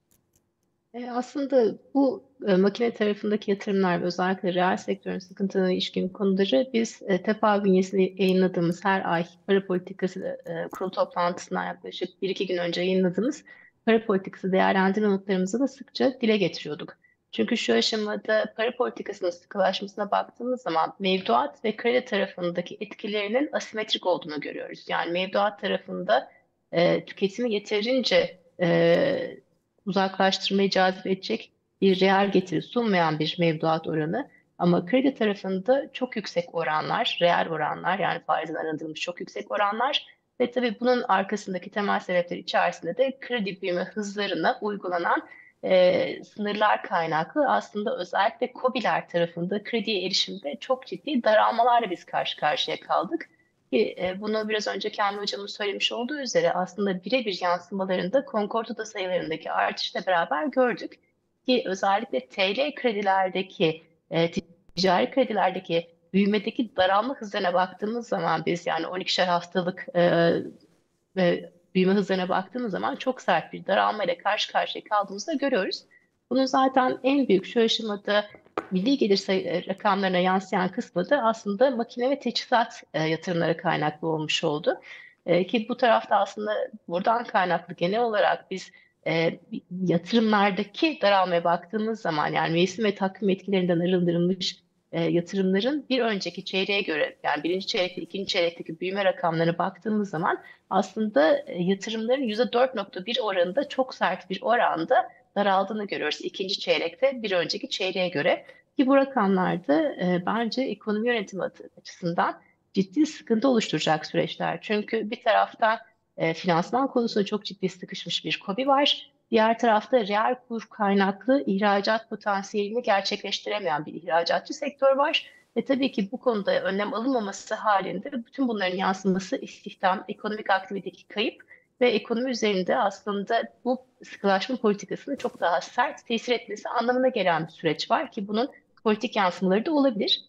Aslında bu makine tarafındaki yatırımlar ve özellikle reel sektörün sıkıntılarına ilişkin konuları biz TEPA bünyesinde yayınladığımız her ay para politikası kurul toplantısından yaklaşık 1-2 gün önce yayınladığımız para politikası değerlendirme notlarımızı da sıkça dile getiriyorduk. Çünkü şu aşamada para politikasının sıkılaşmasına baktığımız zaman mevduat ve kredi tarafındaki etkilerinin asimetrik olduğunu görüyoruz. Yani mevduat tarafında tüketimi yeterince uzaklaştırmayı cazip edecek bir reel getiri sunmayan bir mevduat oranı. Ama kredi tarafında çok yüksek oranlar, reel oranlar yani faizden arındırılmış çok yüksek oranlar ve tabii bunun arkasındaki temel sebepler içerisinde de kredi büyüme hızlarına uygulanan sınırlar kaynaklı aslında özellikle KOBİ'ler tarafında krediye erişimde çok ciddi daralmalarla biz karşı karşıya kaldık. Bunu biraz önce Kamil Hocam'ın söylemiş olduğu üzere aslında birebir yansımalarında konkordato sayılarındaki artışla beraber gördük. Ki özellikle TL kredilerdeki, ticari kredilerdeki büyümedeki daralma hızlarına baktığımız zaman biz yani 12'şer haftalık büyüme hızlarına baktığımız zaman çok sert bir daralmayla karşı karşıya kaldığımızda görüyoruz. Bunun zaten en büyük şu aşamada milli gelir rakamlarına yansıyan kısmı da aslında makine ve teçhizat yatırımları kaynaklı olmuş oldu. Ki bu tarafta aslında buradan kaynaklı genel olarak biz yatırımlardaki daralmaya baktığımız zaman yani mevsim ve takvim etkilerinden arındırılmış yatırımların bir önceki çeyreğe göre yani birinci çeyrekte, ikinci çeyrekteki büyüme rakamlarına baktığımız zaman aslında yatırımların %4.1 oranında çok sert bir oranda daraldığını görüyoruz ikinci çeyrekte bir önceki çeyreğe göre. Ki bu rakamlarda bence ekonomi yönetimi açısından ciddi sıkıntı oluşturacak süreçler. Çünkü bir taraftan finansman konusunda çok ciddi sıkışmış bir KOBİ var. Diğer tarafta reel kur kaynaklı ihracat potansiyelini gerçekleştiremeyen bir ihracatçı sektör var. Ve tabii ki bu konuda önlem alınmaması halinde bütün bunların yansıması istihdam, ekonomik aktivitedeki kayıp ve ekonomi üzerinde aslında bu sıkılaşma politikasını çok daha sert tesir etmesi anlamına gelen bir süreç var ki bunun politik yansımaları da olabilir.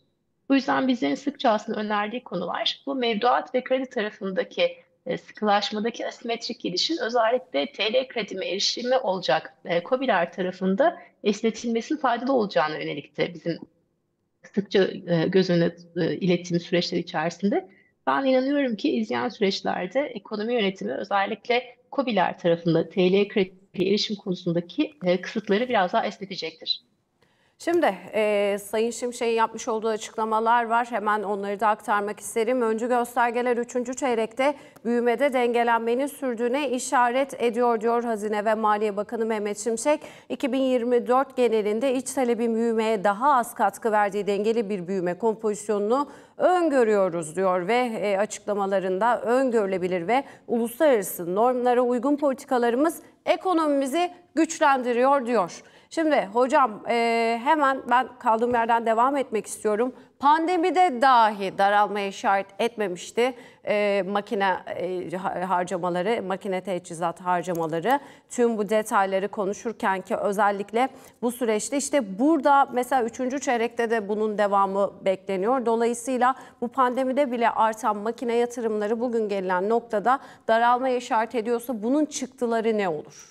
Bu yüzden bizlerin sıkça aslında önerdiği konular bu mevduat ve kredi tarafındaki sıkılaşmadaki asimetrik gidişin özellikle TL kredime erişimi olacak KOBİ'ler tarafında esnetilmesinin faydalı olacağına yönelik de bizim sıkça göz önüne ilettiğimiz süreçler içerisinde. Ben inanıyorum ki izleyen süreçlerde ekonomi yönetimi özellikle KOBİ'ler tarafında TL kredi erişim konusundaki kısıtları biraz daha esnetecektir. Şimdi Sayın Şimşek'in yapmış olduğu açıklamalar var. Hemen onları da aktarmak isterim. Öncü göstergeler 3. çeyrekte büyümede dengelenmenin sürdüğüne işaret ediyor diyor Hazine ve Maliye Bakanı Mehmet Şimşek. 2024 genelinde iç talebin büyümeye daha az katkı verdiği dengeli bir büyüme kompozisyonunu öngörüyoruz diyor ve açıklamalarında öngörülebilir ve uluslararası normlara uygun politikalarımız ekonomimizi güçlendiriyor diyor. Şimdi hocam hemen ben kaldığım yerden devam etmek istiyorum. Pandemide dahi daralmaya işaret etmemişti makine harcamaları, makine teçhizat harcamaları. Tüm bu detayları konuşurken ki özellikle bu süreçte işte burada mesela 3. çeyrekte de bunun devamı bekleniyor. Dolayısıyla bu pandemide bile artan makine yatırımları bugün gelinen noktada daralmaya işaret ediyorsa bunun çıktıları ne olur?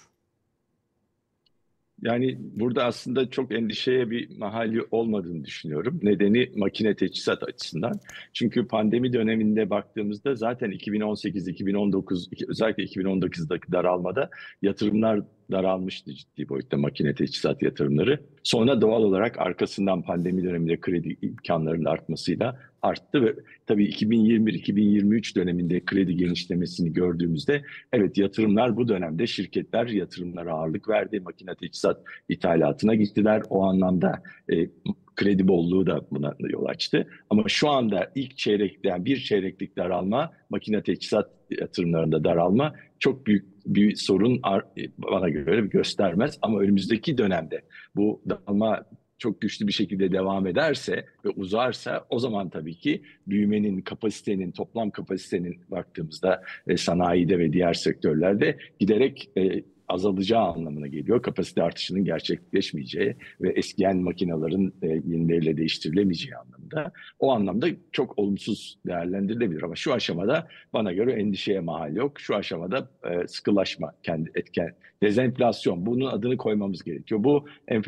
Yani burada aslında çok endişeye bir mahali olmadığını düşünüyorum. Nedeni makine teçhizat açısından. Çünkü pandemi döneminde baktığımızda zaten 2018, 2019, özellikle 2019'daki daralmada yatırımlar daralmıştı ciddi boyutta makine teçhizat yatırımları. Sonra doğal olarak arkasından pandemi döneminde kredi imkanlarının artmasıyla arttı ve tabii 2021-2023 döneminde kredi genişlemesini gördüğümüzde evet yatırımlar bu dönemde şirketler yatırımlara ağırlık verdi. Makine teçhizat ithalatına gittiler. O anlamda kredi bolluğu da buna yol açtı. Ama şu anda ilk çeyrekten bir çeyreklik daralma, makine teçhizat yatırımlarında daralma çok büyük bir sorun bana göre göstermez. Ama önümüzdeki dönemde bu daralma çok güçlü bir şekilde devam ederse ve uzarsa o zaman tabii ki büyümenin, kapasitenin, toplam kapasitenin baktığımızda sanayide ve diğer sektörlerde giderek azalacağı anlamına geliyor. Kapasite artışının gerçekleşmeyeceği ve eskiyen makinelerin yenileriyle değiştirilemeyeceği anlamda. O anlamda çok olumsuz değerlendirilebilir ama şu aşamada bana göre endişeye mahal yok. Şu aşamada sıkılaşma, kendi etken, dezenflasyon, bunun adını koymamız gerekiyor. Bu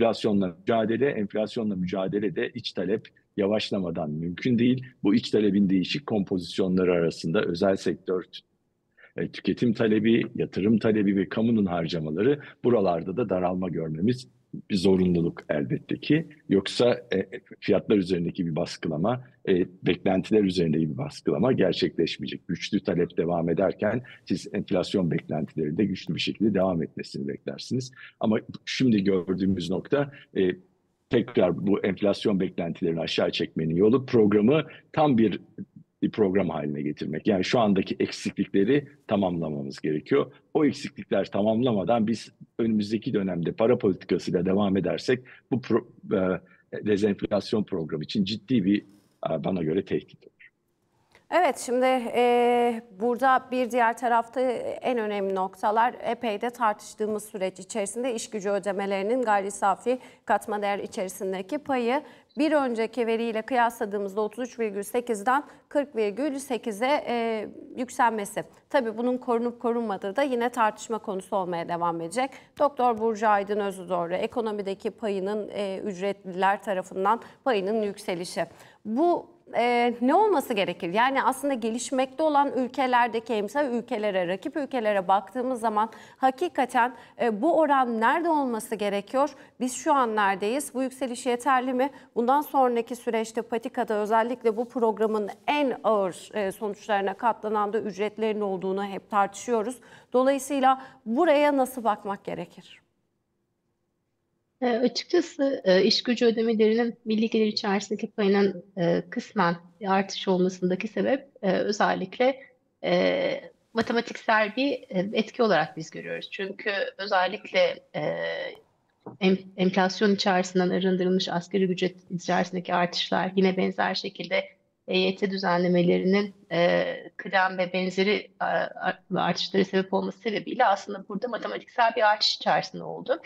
enflasyonla mücadele de iç talep yavaşlamadan mümkün değil. Bu iç talebin değişik kompozisyonları arasında özel sektör tüketim talebi, yatırım talebi ve kamunun harcamaları buralarda da daralma görmemiz bir zorunluluk elbette ki. Yoksa fiyatlar üzerindeki bir baskılama, beklentiler üzerindeki bir baskılama gerçekleşmeyecek. Güçlü talep devam ederken siz enflasyon beklentileri de güçlü bir şekilde devam etmesini beklersiniz. Ama şimdi gördüğümüz nokta tekrar bu enflasyon beklentilerini aşağı çekmenin yolu programı tam bir program haline getirmek. Yani şu andaki eksiklikleri tamamlamamız gerekiyor. O eksiklikler tamamlamadan biz önümüzdeki dönemde para politikasıyla devam edersek bu dezenflasyon programı için ciddi bir bana göre tehdit olur. Evet, şimdi burada bir diğer tarafta en önemli noktalar epey de tartıştığımız süreç içerisinde iş gücü ödemelerinin gayri safi katma değer içerisindeki payı bir önceki veriyle kıyasladığımızda 33,8'den 40,8'e yükselmesi. Tabii bunun korunup korunmadığı da yine tartışma konusu olmaya devam edecek. Doktor Burcu Aydın Özüdoğru, ekonomideki payının ücretliler tarafından payının yükselişi. Bu ne olması gerekir? Yani aslında gelişmekte olan ülkelerdeki emsal ülkelere, rakip ülkelere baktığımız zaman hakikaten bu oran nerede olması gerekiyor? Biz şu an neredeyiz? Bu yükseliş yeterli mi? Bundan sonraki süreçte patikada özellikle bu programın en ağır sonuçlarına katlanan da ücretlerin olduğunu hep tartışıyoruz. Dolayısıyla buraya nasıl bakmak gerekir? Açıkçası iş gücü ödemelerinin milli gelir içerisindeki payının kısmen artış olmasındaki sebep özellikle matematiksel bir etki olarak biz görüyoruz. Çünkü özellikle enflasyon içerisinden arındırılmış asgari ücret içerisindeki artışlar yine benzer şekilde EYT düzenlemelerinin kıdem ve benzeri artışlara sebep olması sebebiyle aslında burada matematiksel bir artış içerisinde oldu.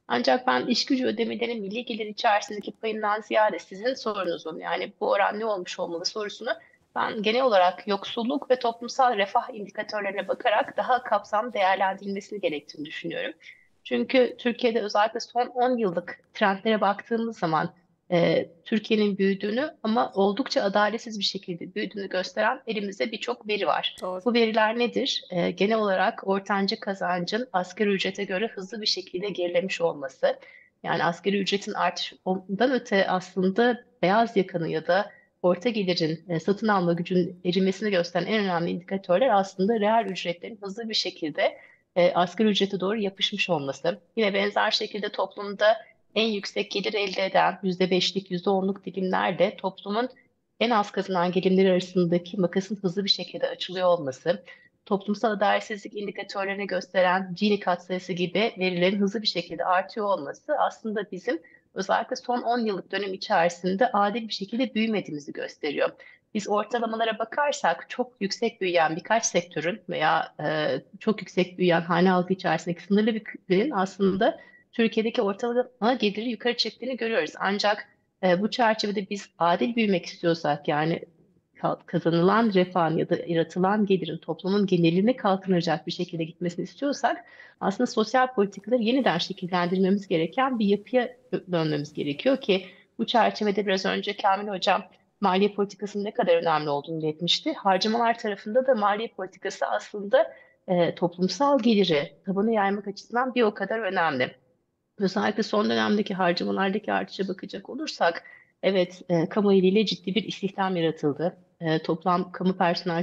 Ancak ben iş gücü ödemelerinin milli gelir içerisindeki payından ziyade sizin sorunuzun, yani bu oran ne olmuş olmalı sorusunu, ben genel olarak yoksulluk ve toplumsal refah indikatörlerine bakarak daha kapsamlı değerlendirilmesini gerektiğini düşünüyorum. Çünkü Türkiye'de özellikle son 10 yıllık trendlere baktığımız zaman Türkiye'nin büyüdüğünü ama oldukça adaletsiz bir şekilde büyüdüğünü gösteren elimizde birçok veri var. Doğru. Bu veriler nedir? Genel olarak ortanca kazancın asgari ücrete göre hızlı bir şekilde gerilemiş olması. Yani asgari ücretin artışından öte aslında beyaz yakanın ya da orta gelirin satın alma gücünün erimesini gösteren en önemli indikatörler aslında reel ücretlerin hızlı bir şekilde asgari ücrete doğru yapışmış olması. Yine benzer şekilde toplumda en yüksek gelir elde eden %5'lik, %10'luk dilimlerle toplumun en az kazanan gelimleri arasındaki makasın hızlı bir şekilde açılıyor olması, toplumsal adaletsizlik indikatörlerini gösteren Gini katsayısı gibi verilerin hızlı bir şekilde artıyor olması aslında bizim özellikle son 10 yıllık dönem içerisinde adil bir şekilde büyümediğimizi gösteriyor. Biz ortalamalara bakarsak çok yüksek büyüyen birkaç sektörün veya çok yüksek büyüyen hane halkı içerisindeki sınırlı bir kütlenin aslında Türkiye'deki ortalama geliri yukarı çektiğini görüyoruz. Ancak bu çerçevede biz adil büyümek istiyorsak, yani kazanılan refahın ya da yaratılan gelirin toplumun geneline kalkınacak bir şekilde gitmesini istiyorsak aslında sosyal politikaları yeniden şekillendirmemiz gereken bir yapıya dönmemiz gerekiyor ki bu çerçevede biraz önce Kamil Hocam maliye politikasının ne kadar önemli olduğunu iletmişti. Harcamalar tarafında da maliye politikası aslında toplumsal geliri tabana yaymak açısından bir o kadar önemli. Özellikle son dönemdeki harcamalardaki artışa bakacak olursak, evet, kamu eliyle ciddi bir istihdam yaratıldı. Toplam kamu personel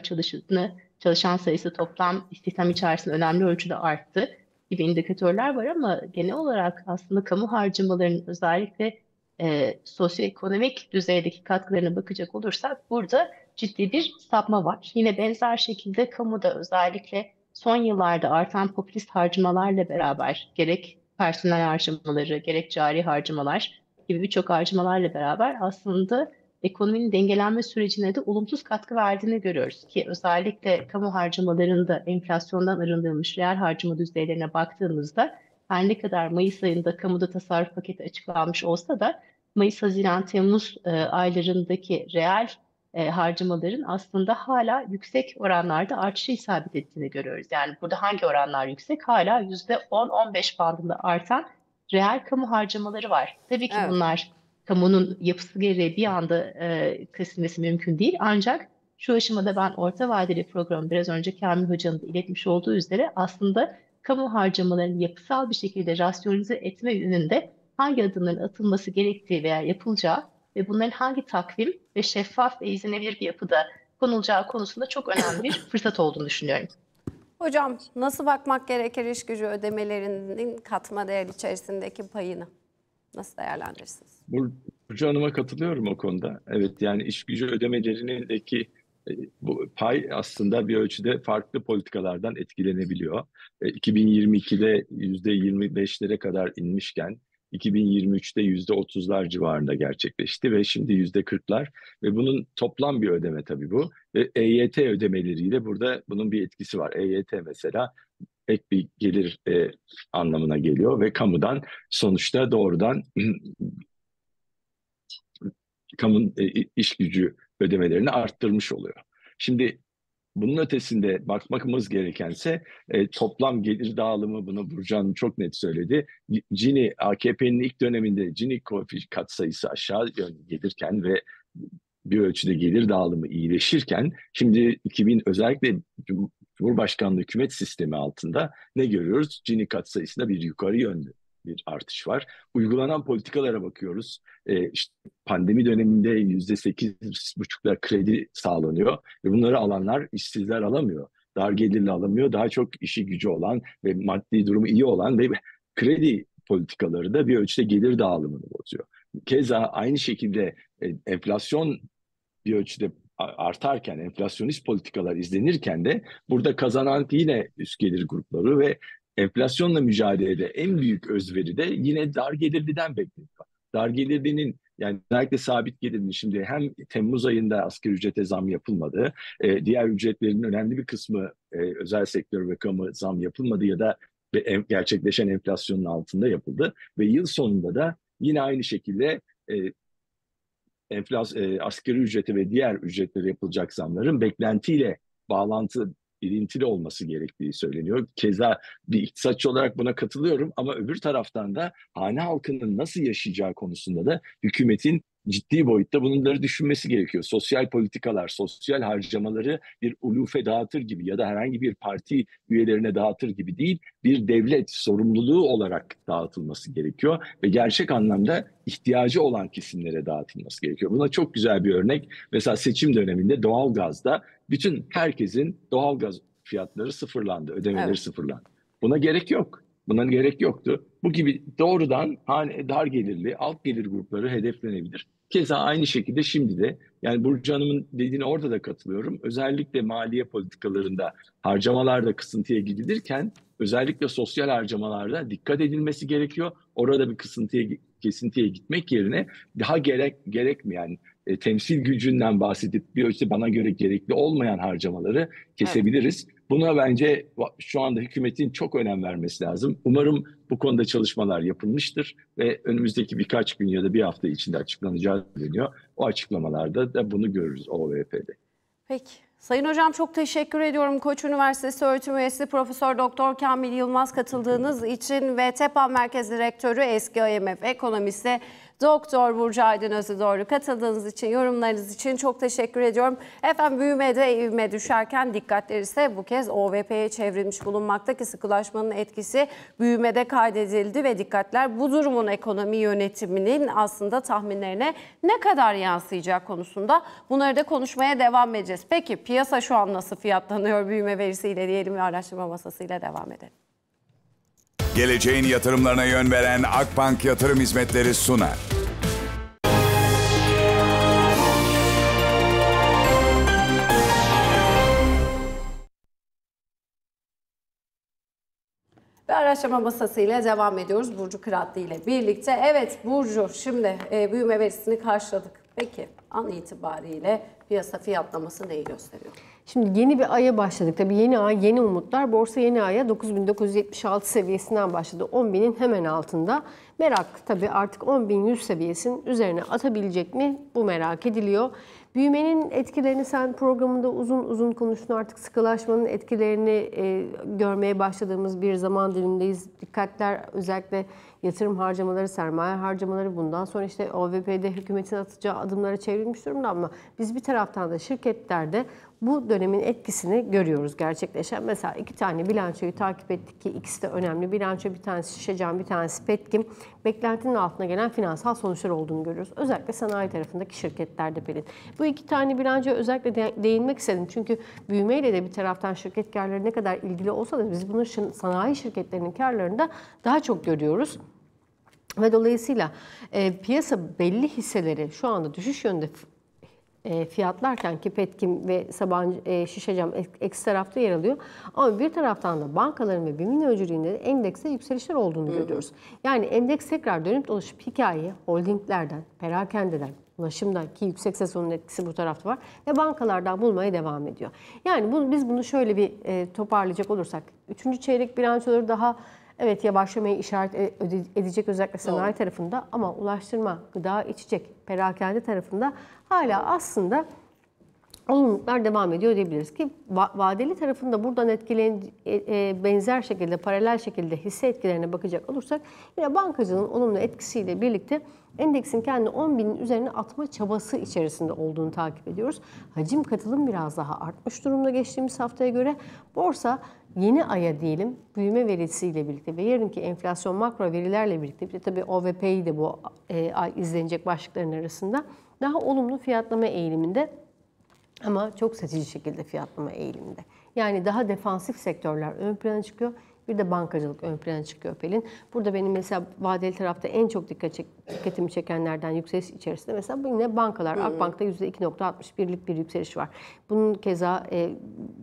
çalışan sayısı toplam istihdam içerisinde önemli ölçüde arttı gibi indikatörler var ama genel olarak aslında kamu harcamalarının özellikle sosyoekonomik düzeydeki katkılarına bakacak olursak burada ciddi bir sapma var. Yine benzer şekilde kamuda özellikle son yıllarda artan popülist harcamalarla beraber gerek personel harcamaları, gerek cari harcamalar gibi birçok harcamalarla beraber aslında ekonominin dengelenme sürecine de olumsuz katkı verdiğini görüyoruz ki özellikle kamu harcamalarında enflasyondan arındırılmış reel harcama düzeylerine baktığımızda her ne kadar Mayıs ayında kamuda tasarruf paketi açıklanmış olsa da Mayıs, Haziran, Temmuz aylarındaki reel harcamaların aslında hala yüksek oranlarda artışa isabet ettiğini görüyoruz. Yani burada hangi oranlar yüksek? Hala %10-15 bandında artan reel kamu harcamaları var. Tabii ki Evet. bunlar kamunun yapısı gereği bir anda kesilmesi mümkün değil. Ancak şu aşamada ben orta vadeli programı biraz önce Kamil Hoca'nın da iletmiş olduğu üzere aslında kamu harcamalarını yapısal bir şekilde rasyonize etme yönünde hangi adımların atılması gerektiği veya yapılacağı ve bunların hangi takvim ve şeffaf ve izlenebilir bir yapıda konulacağı konusunda çok önemli bir fırsat olduğunu düşünüyorum. Hocam nasıl bakmak gerekir iş gücü ödemelerinin katma değer içerisindeki payını? Nasıl değerlendirirsiniz? Burcu Hanım'a katılıyorum o konuda. Evet, yani iş gücü ödemelerindeki bu pay aslında bir ölçüde farklı politikalardan etkilenebiliyor. 2022'de %25'lere kadar inmişken 2023'te %30'lar civarında gerçekleşti ve şimdi %40'lar ve bunun toplam bir ödeme tabii bu. Ve EYT ödemeleriyle burada bunun bir etkisi var. EYT mesela ek bir gelir anlamına geliyor ve kamudan sonuçta doğrudan kamunun iş gücü ödemelerini arttırmış oluyor. Şimdi bunun ötesinde bakmamız gerekense toplam gelir dağılımı, bunu Burcu Hanım çok net söyledi. Gini, AKP'nin ilk döneminde Gini katsayısı aşağı yönlü gelirken ve bir ölçüde gelir dağılımı iyileşirken şimdi özellikle Cumhurbaşkanlığı hükümet sistemi altında ne görüyoruz? Gini katsayısında bir yukarı yönlü bir artış var. Uygulanan politikalara bakıyoruz. İşte pandemi döneminde %8,5'la kredi sağlanıyor ve bunları alanlar işsizler alamıyor. Dar gelirli alamıyor. Daha çok işi gücü olan ve maddi durumu iyi olan ve kredi politikaları da bir ölçüde gelir dağılımını bozuyor. Keza aynı şekilde enflasyon bir ölçüde artarken, enflasyonist politikalar izlenirken de burada kazanan yine üst gelir grupları ve enflasyonla mücadelede en büyük özveri de yine dar gelirliden bekleniyor. Dar gelirlinin, yani özellikle sabit gelirinin şimdi hem Temmuz ayında asgari ücrete zam yapılmadı, diğer ücretlerin önemli bir kısmı özel sektör ve kamu zam yapılmadı ya da ve gerçekleşen enflasyonun altında yapıldı. Ve yıl sonunda da yine aynı şekilde asgari ücreti ve diğer ücretlere yapılacak zamların beklentiyle ilintili olması gerektiği söyleniyor. Keza bir iktisatçı olarak buna katılıyorum ama öbür taraftan da hane halkının nasıl yaşayacağı konusunda da hükümetin ciddi boyutta bunları düşünmesi gerekiyor. Sosyal politikalar, sosyal harcamaları bir ulufe dağıtır gibi ya da herhangi bir parti üyelerine dağıtır gibi değil, bir devlet sorumluluğu olarak dağıtılması gerekiyor ve gerçek anlamda ihtiyacı olan kesimlere dağıtılması gerekiyor. Buna çok güzel bir örnek. Mesela seçim döneminde doğalgazda bütün herkesin doğalgaz fiyatları sıfırlandı, ödemeleri sıfırlandı. Buna gerek yok. Buna gerek yoktu. Bu gibi doğrudan dar gelirli, alt gelir grupları hedeflenebilir. Keza aynı şekilde şimdi de yani Burcu Hanım'ın dediğine orada da katılıyorum. Özellikle maliye politikalarında harcamalarda kısıntıya gidilirken özellikle sosyal harcamalarda dikkat edilmesi gerekiyor. Orada bir kesintiye gitmek yerine daha gerekmeyen temsil gücünden bahsedip işte bana göre gerekli olmayan harcamaları kesebiliriz. Evet. Buna bence şu anda hükümetin çok önem vermesi lazım. Umarım bu konuda çalışmalar yapılmıştır ve önümüzdeki birkaç gün ya da bir hafta içinde açıklanacağı söyleniyor. O açıklamalarda da bunu görürüz OVP'de. Peki. Sayın Hocam çok teşekkür ediyorum. Koç Üniversitesi Öğretim Üyesi Profesör Doktor Kamil Yılmaz katıldığınız için ve TEPAM Merkez Direktörü eski IMF ekonomisti Doktor Burcu Aydın Özüdoğru katıldığınız için, yorumlarınız için çok teşekkür ediyorum. Efendim büyümede ivme düşerken dikkatler ise bu kez OVP'ye çevrilmiş bulunmakta ki sıkılaşmanın etkisi büyümede kaydedildi ve dikkatler bu durumun ekonomi yönetiminin aslında tahminlerine ne kadar yansıyacağı konusunda bunları da konuşmaya devam edeceğiz. Peki piyasa şu an nasıl fiyatlanıyor büyüme verisiyle diyelim ve araştırma masasıyla devam edelim. Geleceğin yatırımlarına yön veren Akbank Yatırım Hizmetleri sunar. Ve araştırma masasıyla devam ediyoruz Burcu Kıratlı ile birlikte. Evet Burcu, şimdi büyüme verisini karşıladık. Peki an itibariyle piyasa fiyatlaması neyi gösteriyor? Şimdi yeni bir aya başladık. Tabii yeni ay, yeni umutlar. Borsa yeni aya 9.976 seviyesinden başladı. 10.000'in hemen altında. Merak tabii artık 10.100 seviyesinin üzerine atabilecek mi? Bu merak ediliyor. Büyümenin etkilerini sen programında uzun uzun konuştun. Artık sıkılaşmanın etkilerini görmeye başladığımız bir zaman dilimindeyiz. Dikkatler özellikle yatırım harcamaları, sermaye harcamaları, bundan sonra işte OVP'de hükümetin atacağı adımlara çevrilmiş durumda ama biz bir taraftan da şirketlerde bu dönemin etkisini görüyoruz gerçekleşen. Mesela 2 tane bilançoyu takip ettik ki ikisi de önemli. Bilanço bir tanesi Şişecam, bir tanesi Petkim. Beklentinin altına gelen finansal sonuçlar olduğunu görüyoruz. Özellikle sanayi tarafındaki şirketlerde Pelin. Bu 2 tane bilançoya özellikle değinmek istedim. Çünkü büyümeyle de bir taraftan şirket karları ne kadar ilgili olsa da biz bunu sanayi şirketlerinin karlarında daha çok görüyoruz. Ve dolayısıyla piyasa belli hisseleri şu anda düşüş yönünde fiyatlarken ki Petkim ve Sabancı, Şişecam eksi tarafta yer alıyor. Ama bir taraftan da bankaların ve BİM'in öncülüğünde endekste yükselişler olduğunu görüyoruz. Yani endeks tekrar dönüp dolaşıp hikayeyi holdinglerden, perakendeden, ulaşımdan ki yüksek sezonun etkisi bu tarafta var ve bankalardan bulmaya devam ediyor. Yani biz bunu şöyle bir toparlayacak olursak 3. çeyrek bilançoları daha evet yavaşlamayı işaret edecek özellikle sanayi tarafında ama ulaştırma, gıda, içecek, perakende tarafında hala aslında olumluluklar devam ediyor diyebiliriz ki vadeli tarafında buradan etkileyen benzer şekilde, paralel şekilde hisse etkilerine bakacak olursak yine bankacılığın olumlu etkisiyle birlikte endeksin kendi 10.000'in üzerine atma çabası içerisinde olduğunu takip ediyoruz. Hacim katılım biraz daha artmış durumda geçtiğimiz haftaya göre. Borsa yeni aya diyelim büyüme verisiyle birlikte ve yarınki enflasyon makro verilerle birlikte tabii OVP'yi de bu ay izlenecek başlıkların arasında daha olumlu fiyatlama eğiliminde ama çok seçici şekilde fiyatlama eğiliminde. Yani daha defansif sektörler ön plana çıkıyor. Bir de bankacılık ön plana çıkıyor Pelin. Burada benim mesela vadeli tarafta en çok dikkatimi çekenlerden yükseliş içerisinde mesela bu yine bankalar. Akbank'ta %2.61'lik bir yükseliş var. Bunun keza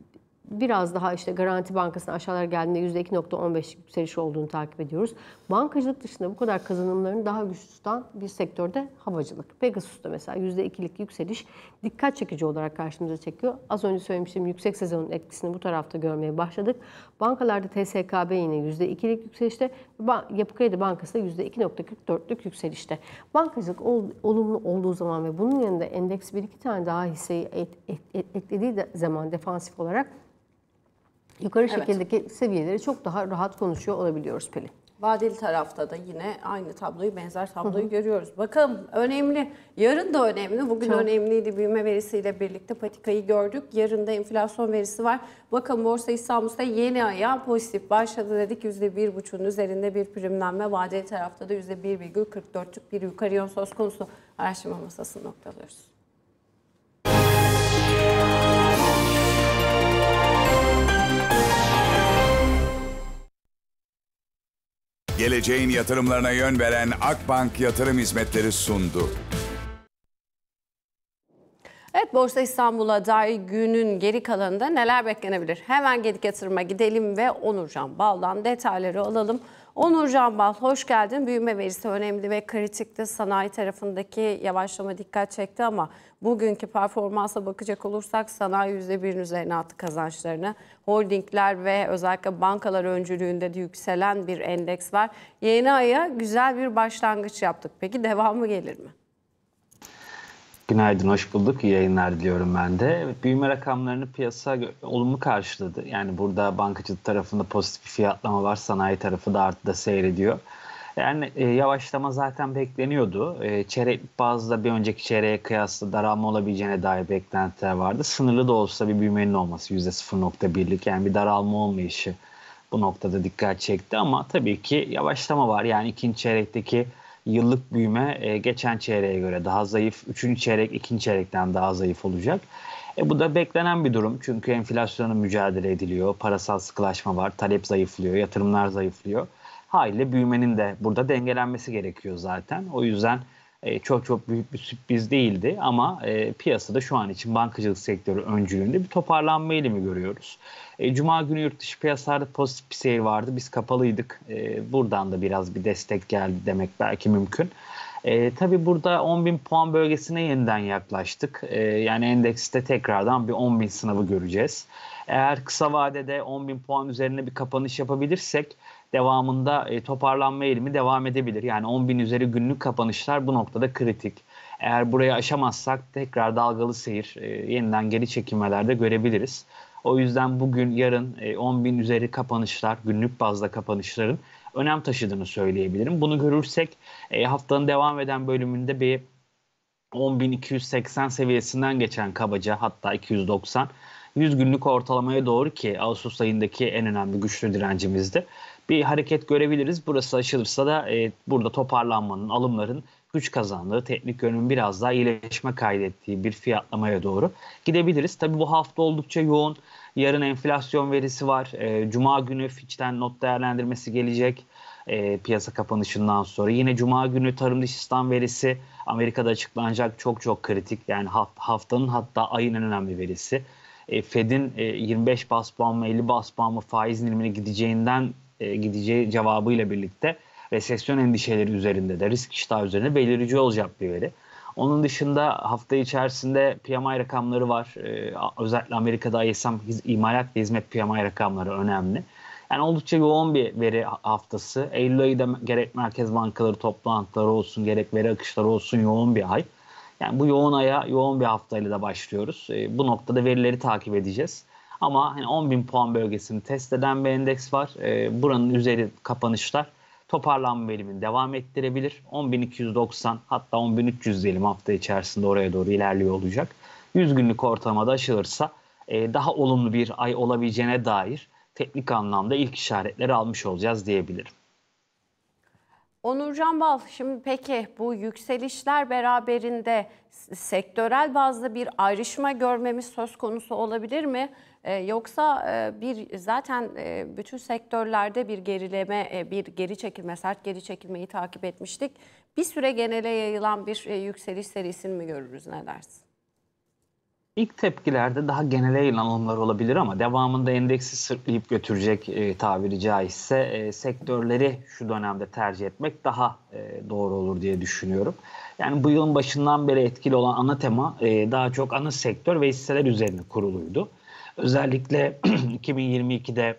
Biraz daha işte Garanti Bankası'na aşağılara geldiğinde %2,15 yükseliş olduğunu takip ediyoruz. Bankacılık dışında bu kadar kazanımlarını daha güçlü tutan bir sektörde havacılık. Pegasus'ta mesela %2'lik yükseliş dikkat çekici olarak karşımıza çekiyor. Az önce söylemiştim, yüksek sezonun etkisini bu tarafta görmeye başladık. Bankalarda TSKB yine %2'lik yükselişte, Yapı Kredi Bankası da %2,44'lük yükselişte. Bankacılık olumlu olduğu zaman ve bunun yanında endeks bir iki tane daha hisseyi eklediği zaman defansif olarak yukarı şekildeki seviyeleri çok daha rahat konuşuyor olabiliyoruz Pelin. Vadeli tarafta da yine aynı tabloyu, benzer tabloyu görüyoruz. Bakalım, önemli. Yarın da önemli. Bugün çok önemliydi. Büyüme verisiyle birlikte patikayı gördük. Yarın da enflasyon verisi var. Bakın Borsa İstanbul'da yeni aya pozitif başladı dedik. %1,5'un üzerinde bir primlenme. Vadeli tarafta da %1,44'lük bir yukarı yön söz konusu. Araştırma masasını noktalıyoruz. Geleceğin yatırımlarına yön veren Akbank Yatırım Hizmetleri sundu. Evet, Borsa İstanbul'a dair günün geri kalanında neler beklenebilir? Hemen Gedik Yatırım'a gidelim ve Onurcan Bal'dan detayları alalım. Onurcan Bal, hoş geldin. Büyüme verisi önemli ve kritikti. Sanayi tarafındaki yavaşlama dikkat çekti ama bugünkü performansa bakacak olursak sanayi %1'in üzerine attı kazançlarını. Holdingler ve özellikle bankalar öncülüğünde de yükselen bir endeks var. Yeni aya güzel bir başlangıç yaptık. Peki devamı gelir mi? Günaydın, hoş bulduk. İyi yayınlar diliyorum ben de. Evet, büyüme rakamlarını piyasa olumlu karşıladı. Yani burada bankacılık tarafında pozitif bir fiyatlama var. Sanayi tarafı da artıda seyrediyor. Yani yavaşlama zaten bekleniyordu. Çeyrek bazda bir önceki çeyreğe kıyasla daralma olabileceğine dair beklentiler vardı. Sınırlı da olsa bir büyümenin olması %0,1'lik, yani bir daralma olmayışı bu noktada dikkat çekti. Ama tabii ki yavaşlama var. Yani ikinci çeyrekteki yıllık büyüme geçen çeyreğe göre daha zayıf. Üçüncü çeyrek ikinci çeyrekten daha zayıf olacak. Bu da beklenen bir durum. Çünkü enflasyonla mücadele ediliyor. Parasal sıkılaşma var. Talep zayıflıyor. Yatırımlar zayıflıyor. Haliyle büyümenin de burada dengelenmesi gerekiyor zaten. O yüzden çok büyük bir sürpriz değildi. Ama piyasada şu an için bankacılık sektörü öncülüğünde bir toparlanma eğilimi görüyoruz. Cuma günü yurt dışı piyasalarda pozitif bir seyir vardı. Biz kapalıydık. Buradan da biraz bir destek geldi demek belki mümkün. Tabii burada 10.000 puan bölgesine yeniden yaklaştık. Yani endekste tekrardan bir 10.000 sınavı göreceğiz. Eğer kısa vadede 10.000 puan üzerine bir kapanış yapabilirsek devamında toparlanma eğilimi devam edebilir. Yani 10.000 üzeri günlük kapanışlar bu noktada kritik. Eğer burayı aşamazsak tekrar dalgalı seyir, yeniden geri çekilmelerde görebiliriz. O yüzden bugün, yarın 10.000 üzeri kapanışlar, günlük bazda kapanışların önem taşıdığını söyleyebilirim. Bunu görürsek haftanın devam eden bölümünde bir 10.280 seviyesinden geçen kabaca, hatta 290, 100 günlük ortalamaya doğru, ki Ağustos ayındaki en önemli güçlü direncimizdi, bir hareket görebiliriz. Burası aşılırsa da burada toparlanmanın, alımların güç kazandığı, teknik yönün biraz daha iyileşme kaydettiği bir fiyatlamaya doğru gidebiliriz. Tabii bu hafta oldukça yoğun. Yarın enflasyon verisi var. Cuma günü Fitch'ten not değerlendirmesi gelecek piyasa kapanışından sonra. Yine Cuma günü tarım dışı istihdam verisi Amerika'da açıklanacak, çok kritik. Yani haftanın, hatta ayın en önemli verisi. Fed'in 25 bas puan mı 50 bas puan mı faiz indirimine gideceği cevabıyla birlikte resesyon endişeleri üzerinde de, risk iştahı üzerinde belirici olacak bir veri. Onun dışında hafta içerisinde PMI rakamları var. Özellikle Amerika'da ISM, imalat ve hizmet PMI rakamları önemli. Yani oldukça yoğun bir veri haftası. Eylül ayı da gerek merkez bankaları toplantıları olsun, gerek veri akışları olsun yoğun bir ay. Yani bu yoğun aya yoğun bir haftayla da başlıyoruz. Bu noktada verileri takip edeceğiz. Ama hani 10.000 puan bölgesini test eden bir endeks var. Buranın üzeri kapanışlar toparlanma eğilimini devam ettirebilir. 10.290, hatta 10.300 diyelim, hafta içerisinde oraya doğru ilerliyor olacak. 100 günlük ortalamada aşılırsa daha olumlu bir ay olabileceğine dair teknik anlamda ilk işaretleri almış olacağız diyebilirim. Onurcan Bal, şimdi peki bu yükselişler beraberinde sektörel bazda bir ayrışma görmemiz söz konusu olabilir mi? Yoksa zaten bütün sektörlerde bir gerileme, bir geri çekilme, sert geri çekilmeyi takip etmiştik. Bir süre genele yayılan bir yükseliş serisini mi görürüz, ne dersin? İlk tepkilerde daha genele yayılan alımlar olabilir ama devamında endeksi sırtlayıp götürecek tabiri caizse sektörleri şu dönemde tercih etmek daha doğru olur diye düşünüyorum. Yani bu yılın başından beri etkili olan ana tema daha çok ana sektör ve hisseler üzerine kuruluydu. Özellikle 2022'de,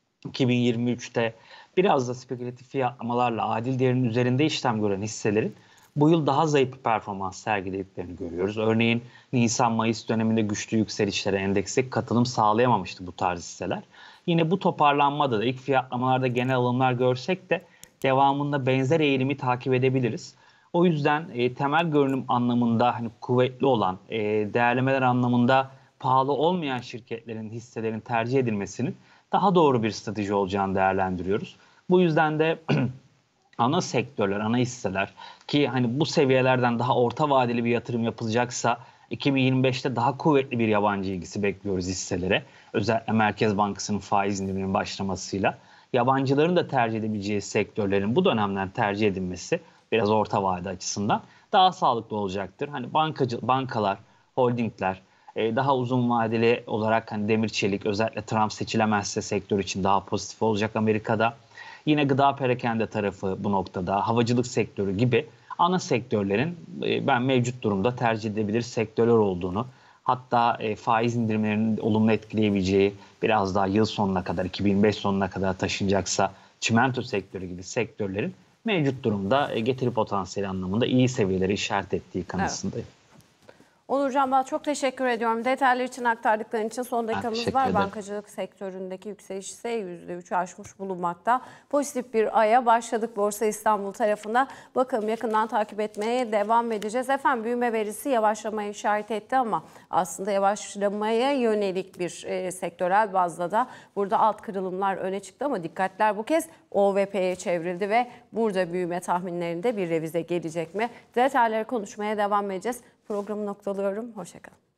2023'te biraz da spekülatif fiyatlamalarla adil değerin üzerinde işlem gören hisselerin bu yıl daha zayıf bir performans sergilediklerini görüyoruz. Örneğin Nisan-Mayıs döneminde güçlü yükselişlere endekse katılım sağlayamamıştı bu tarz hisseler. Yine bu toparlanmada da ilk fiyatlamalarda genel alımlar görsek de devamında benzer eğilimi takip edebiliriz. O yüzden temel görünüm anlamında hani kuvvetli olan, değerlemeler anlamında pahalı olmayan şirketlerin, hisselerin tercih edilmesinin daha doğru bir strateji olacağını değerlendiriyoruz. Bu yüzden de ana sektörler, ana hisseler ki hani bu seviyelerden daha orta vadeli bir yatırım yapılacaksa 2025'te daha kuvvetli bir yabancı ilgisi bekliyoruz hisselere. Özellikle Merkez Bankası'nın faiz indiriminin başlamasıyla yabancıların da tercih edebileceği sektörlerin bu dönemden tercih edilmesi biraz orta vade açısından daha sağlıklı olacaktır. Hani bankalar, holdingler daha uzun vadeli olarak hani demir çelik özellikle Trump seçilemezse sektör için daha pozitif olacak Amerika'da. Yine gıda perakende tarafı bu noktada, havacılık sektörü gibi ana sektörlerin ben mevcut durumda tercih edilebilir sektörler olduğunu, hatta faiz indirimlerinin olumlu etkileyebileceği biraz daha yıl sonuna kadar, 2025 sonuna kadar taşınacaksa çimento sektörü gibi sektörlerin mevcut durumda getiri potansiyeli anlamında iyi seviyeleri işaret ettiği kanısındayım. Evet. Onurcan Bal, çok teşekkür ediyorum. Detaylar için aktardıkların için. Son dakikamız var. Bankacılık sektöründeki yükseliş ise %3'ü aşmış bulunmakta. Pozitif bir aya başladık Borsa İstanbul tarafında. Bakalım yakından takip etmeye devam edeceğiz. Efendim büyüme verisi yavaşlamaya işaret etti ama aslında yavaşlamaya yönelik bir sektörel bazda da burada alt kırılımlar öne çıktı ama dikkatler bu kez OVP'ye çevrildi ve burada büyüme tahminlerinde bir revize gelecek mi? Detayları konuşmaya devam edeceğiz. Programı noktalıyorum. Hoşça kalın.